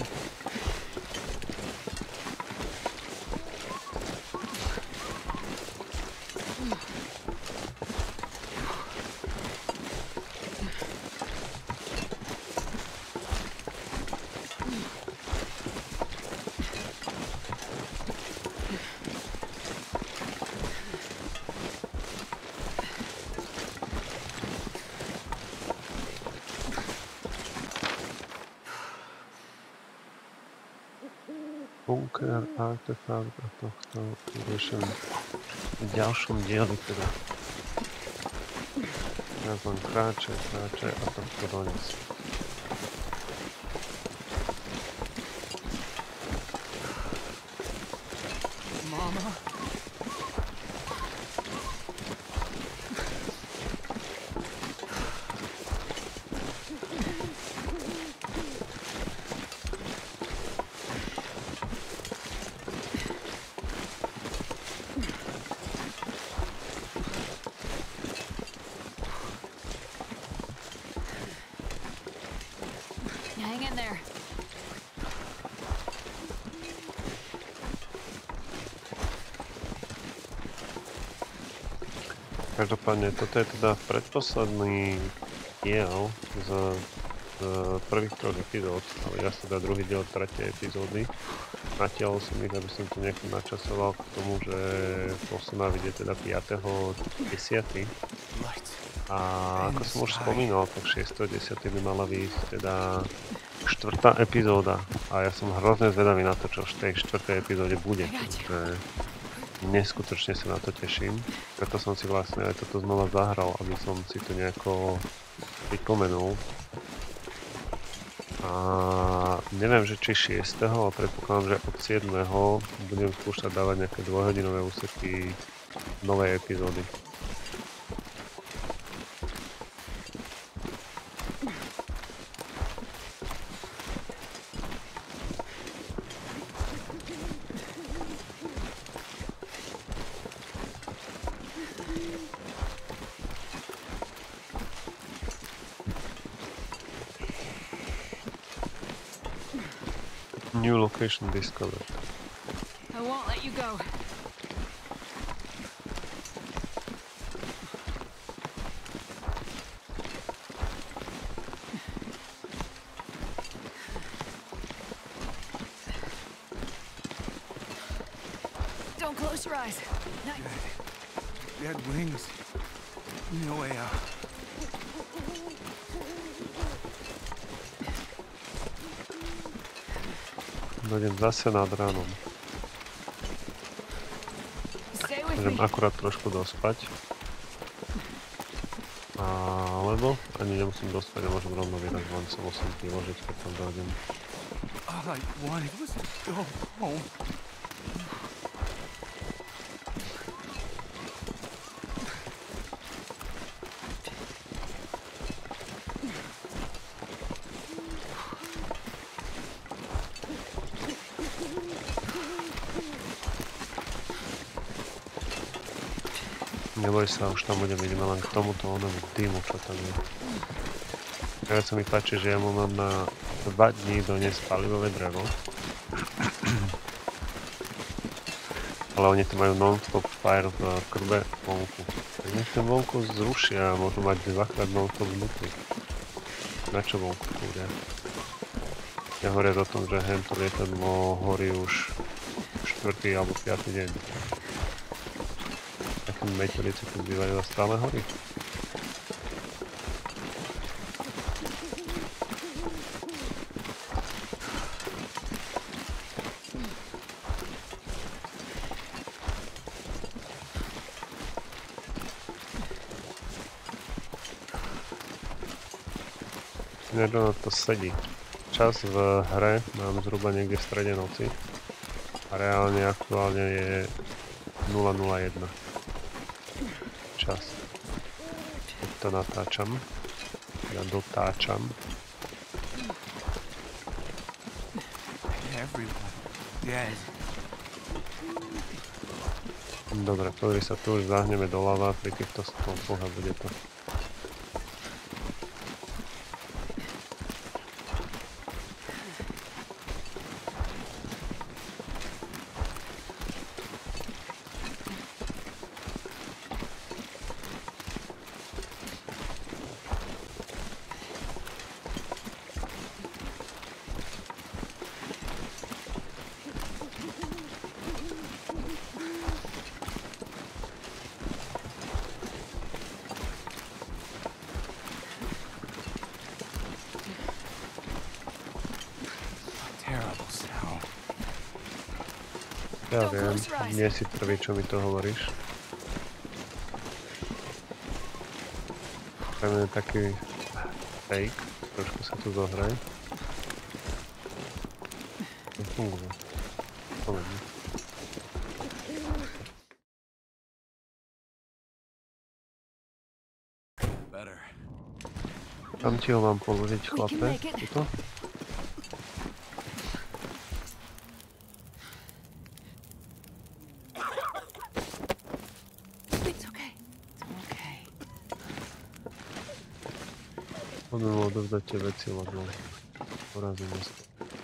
Bunker, artefakt a tohto riešim v ďalšom dieli teda. Teraz len kráče, kráče a tohto dones. Mama? Hang in there. Každopádne, toto je teda predposledný diel z, z prvých troch epizód, ale ja teda druhý diel tretej epizódy. Natiaľ som ich, aby som to nejako načasoval k tomu, že posledná vyjde teda piateho desiateho A ako som už spomínal, tak šiesteho desiateho by mala vyjsť teda štvrtá epizóda. A ja som hrozne zvedavý na to, čo v tej štvrtej epizóde bude. Takže neskutočne sa na to teším. Preto som si vlastne aj toto znova zahral, aby som si to nejako pripomenul. A neviem, že či šiesteho ale predpokladám, že od siedmeho budem skúšať dávať nejaké dvojhodinové úseky novej epizódy. New location discovered. I won't let you go. Don't close your eyes. Not You had wings. No way out. Dojdem zase nad ránom. stay with Môžem me. akurát trošku dospať. Alebo ani nemusím dospať a môžem rovno vydať von, sa musím vyložiť, keď tam dojdem. All I wanted was to go home. Neboj sa, už tam budem, ideme len k tomuto onému dymu, čo tam je. Ja sa mi páči, že ja mu mám na dva dní doniesť palivové drevo. Ale oni to majú non-stop fire v krbe vonku. Tak nech ten vonku zrušia a môžu mať dvakrát non-stop vnútri. Na čo vonku kúria? Ja hovorím o tom, že hento lietadlo horí už štvrtý alebo piatý deň. Meteority tu bývajú a stále horí. Nedá to sedí. Čas v hre mám zhruba niekde v strede noci a reálne aktuálne je nula nula jeden. Čas. Keď to natáčam, ja dotáčam. Everyone dead. Dobre, pozri sa, tu už zahneme doľava pri týchto stĺpoch a bude to. Ja viem, nie si prvý, čo mi to hovoríš. Pre mňa je taký fake, trošku sa tu zohraj. To funguje. Povedne. Tam ti ho mám položiť, chlape, tuto? Poďme mu odovzdať tie veci, lebo porazíme sa.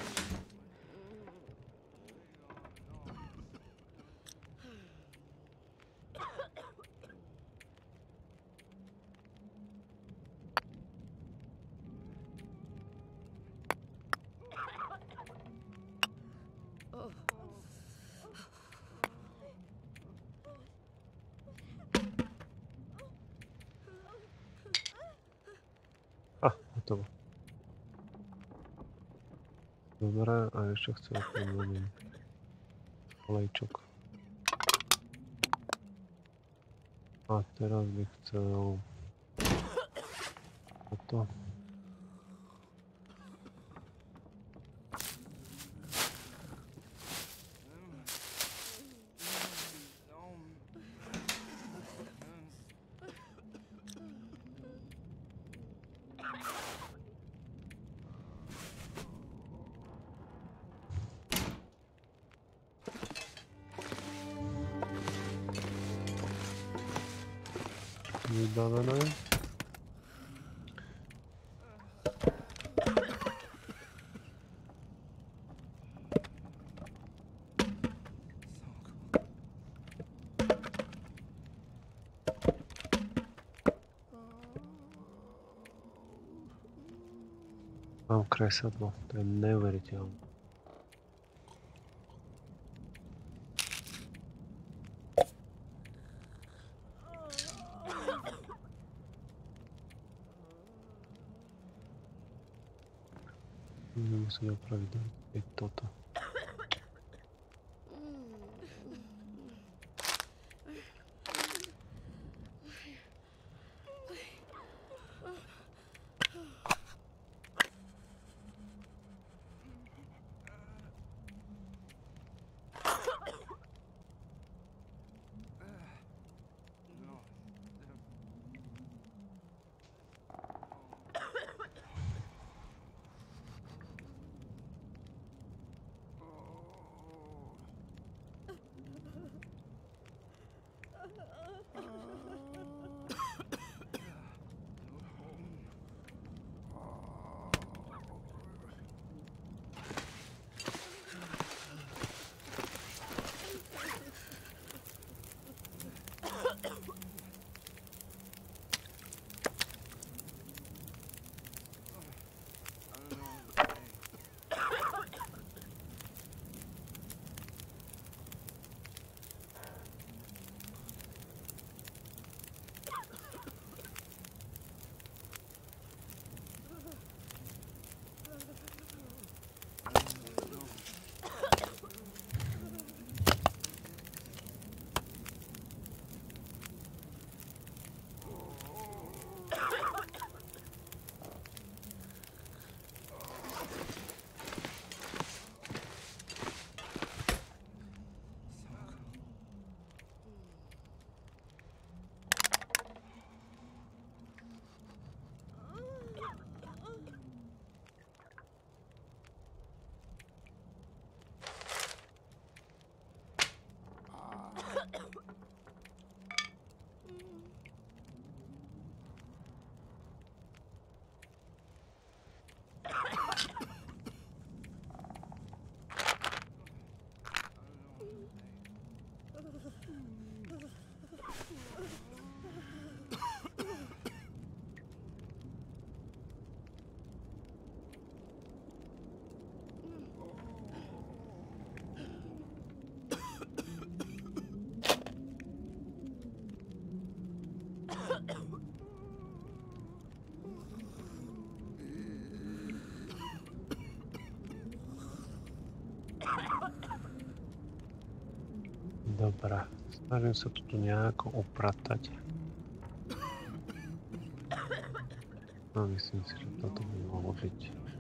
Ah, hotovo. Dobre, a ešte chcem pomôcť olejčok. A teraz by chcel toto. Vybavené. Mám kresadlo, to je neuveriteľné. Musím opraviť aj toto. Dobre, snažím sa to tu nejako upratať. No myslím si, že toto by mohlo byť.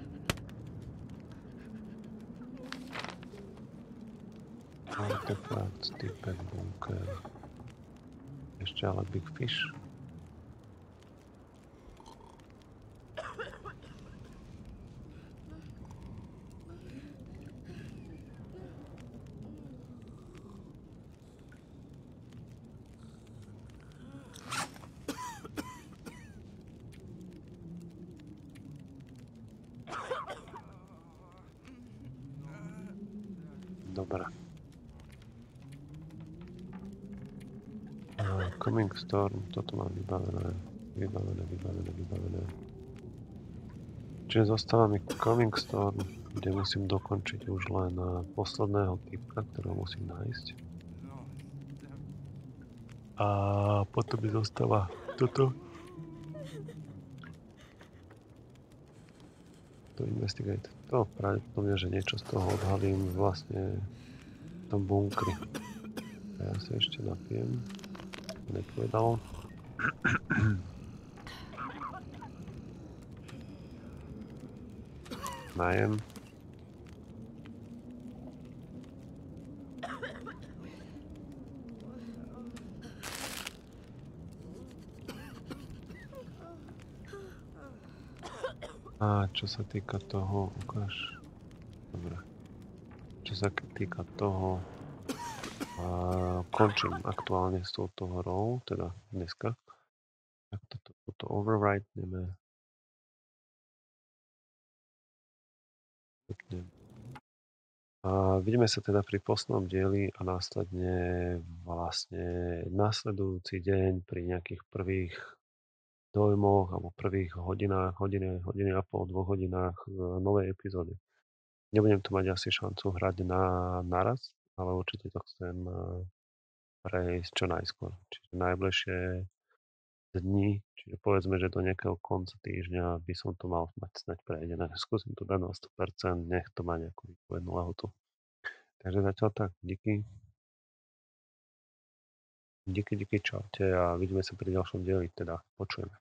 Artefakt, typek, bunker. Ešte ale Big Fish. Dobre. Uh, Coming Storm, toto mám vybavené, vybavené, vybavené, vybavené. Čiže zostáva mi Coming Storm, kde musím dokončiť už len posledného typka, ktorého musím nájsť. A potom mi zostáva toto. To Investigate. To pravdepodobne, že niečo z toho odhalím vlastne v tom bunkri. A ja sa ešte napijem. Nepovedal. Najem. A čo sa týka toho, ukáž. Dobre. Čo sa týka toho, a končím aktuálne s touto hrou, teda dneska. Tak toto, toto overwriteneme. A vidíme sa teda pri poslednom dieli a následne vlastne nasledujúci deň pri nejakých prvých dojmoch alebo prvých hodinách, hodiny, hodiny a pol, dvoch hodinách novej epizódy. Nebudem tu mať asi šancu hrať na naraz, ale určite to chcem prejsť čo najskôr. Čiže najbližšie dni, čiže povedzme, že do nejakého konca týždňa by som to mal mať snáď prejdené. Skúsim to dať na sto percent, nech to má nejakú výpovednú lehotu. Takže zatiaľ tak, díky. Díky, díky, čaute a vidíme sa pri ďalšom dieli, teda počujeme.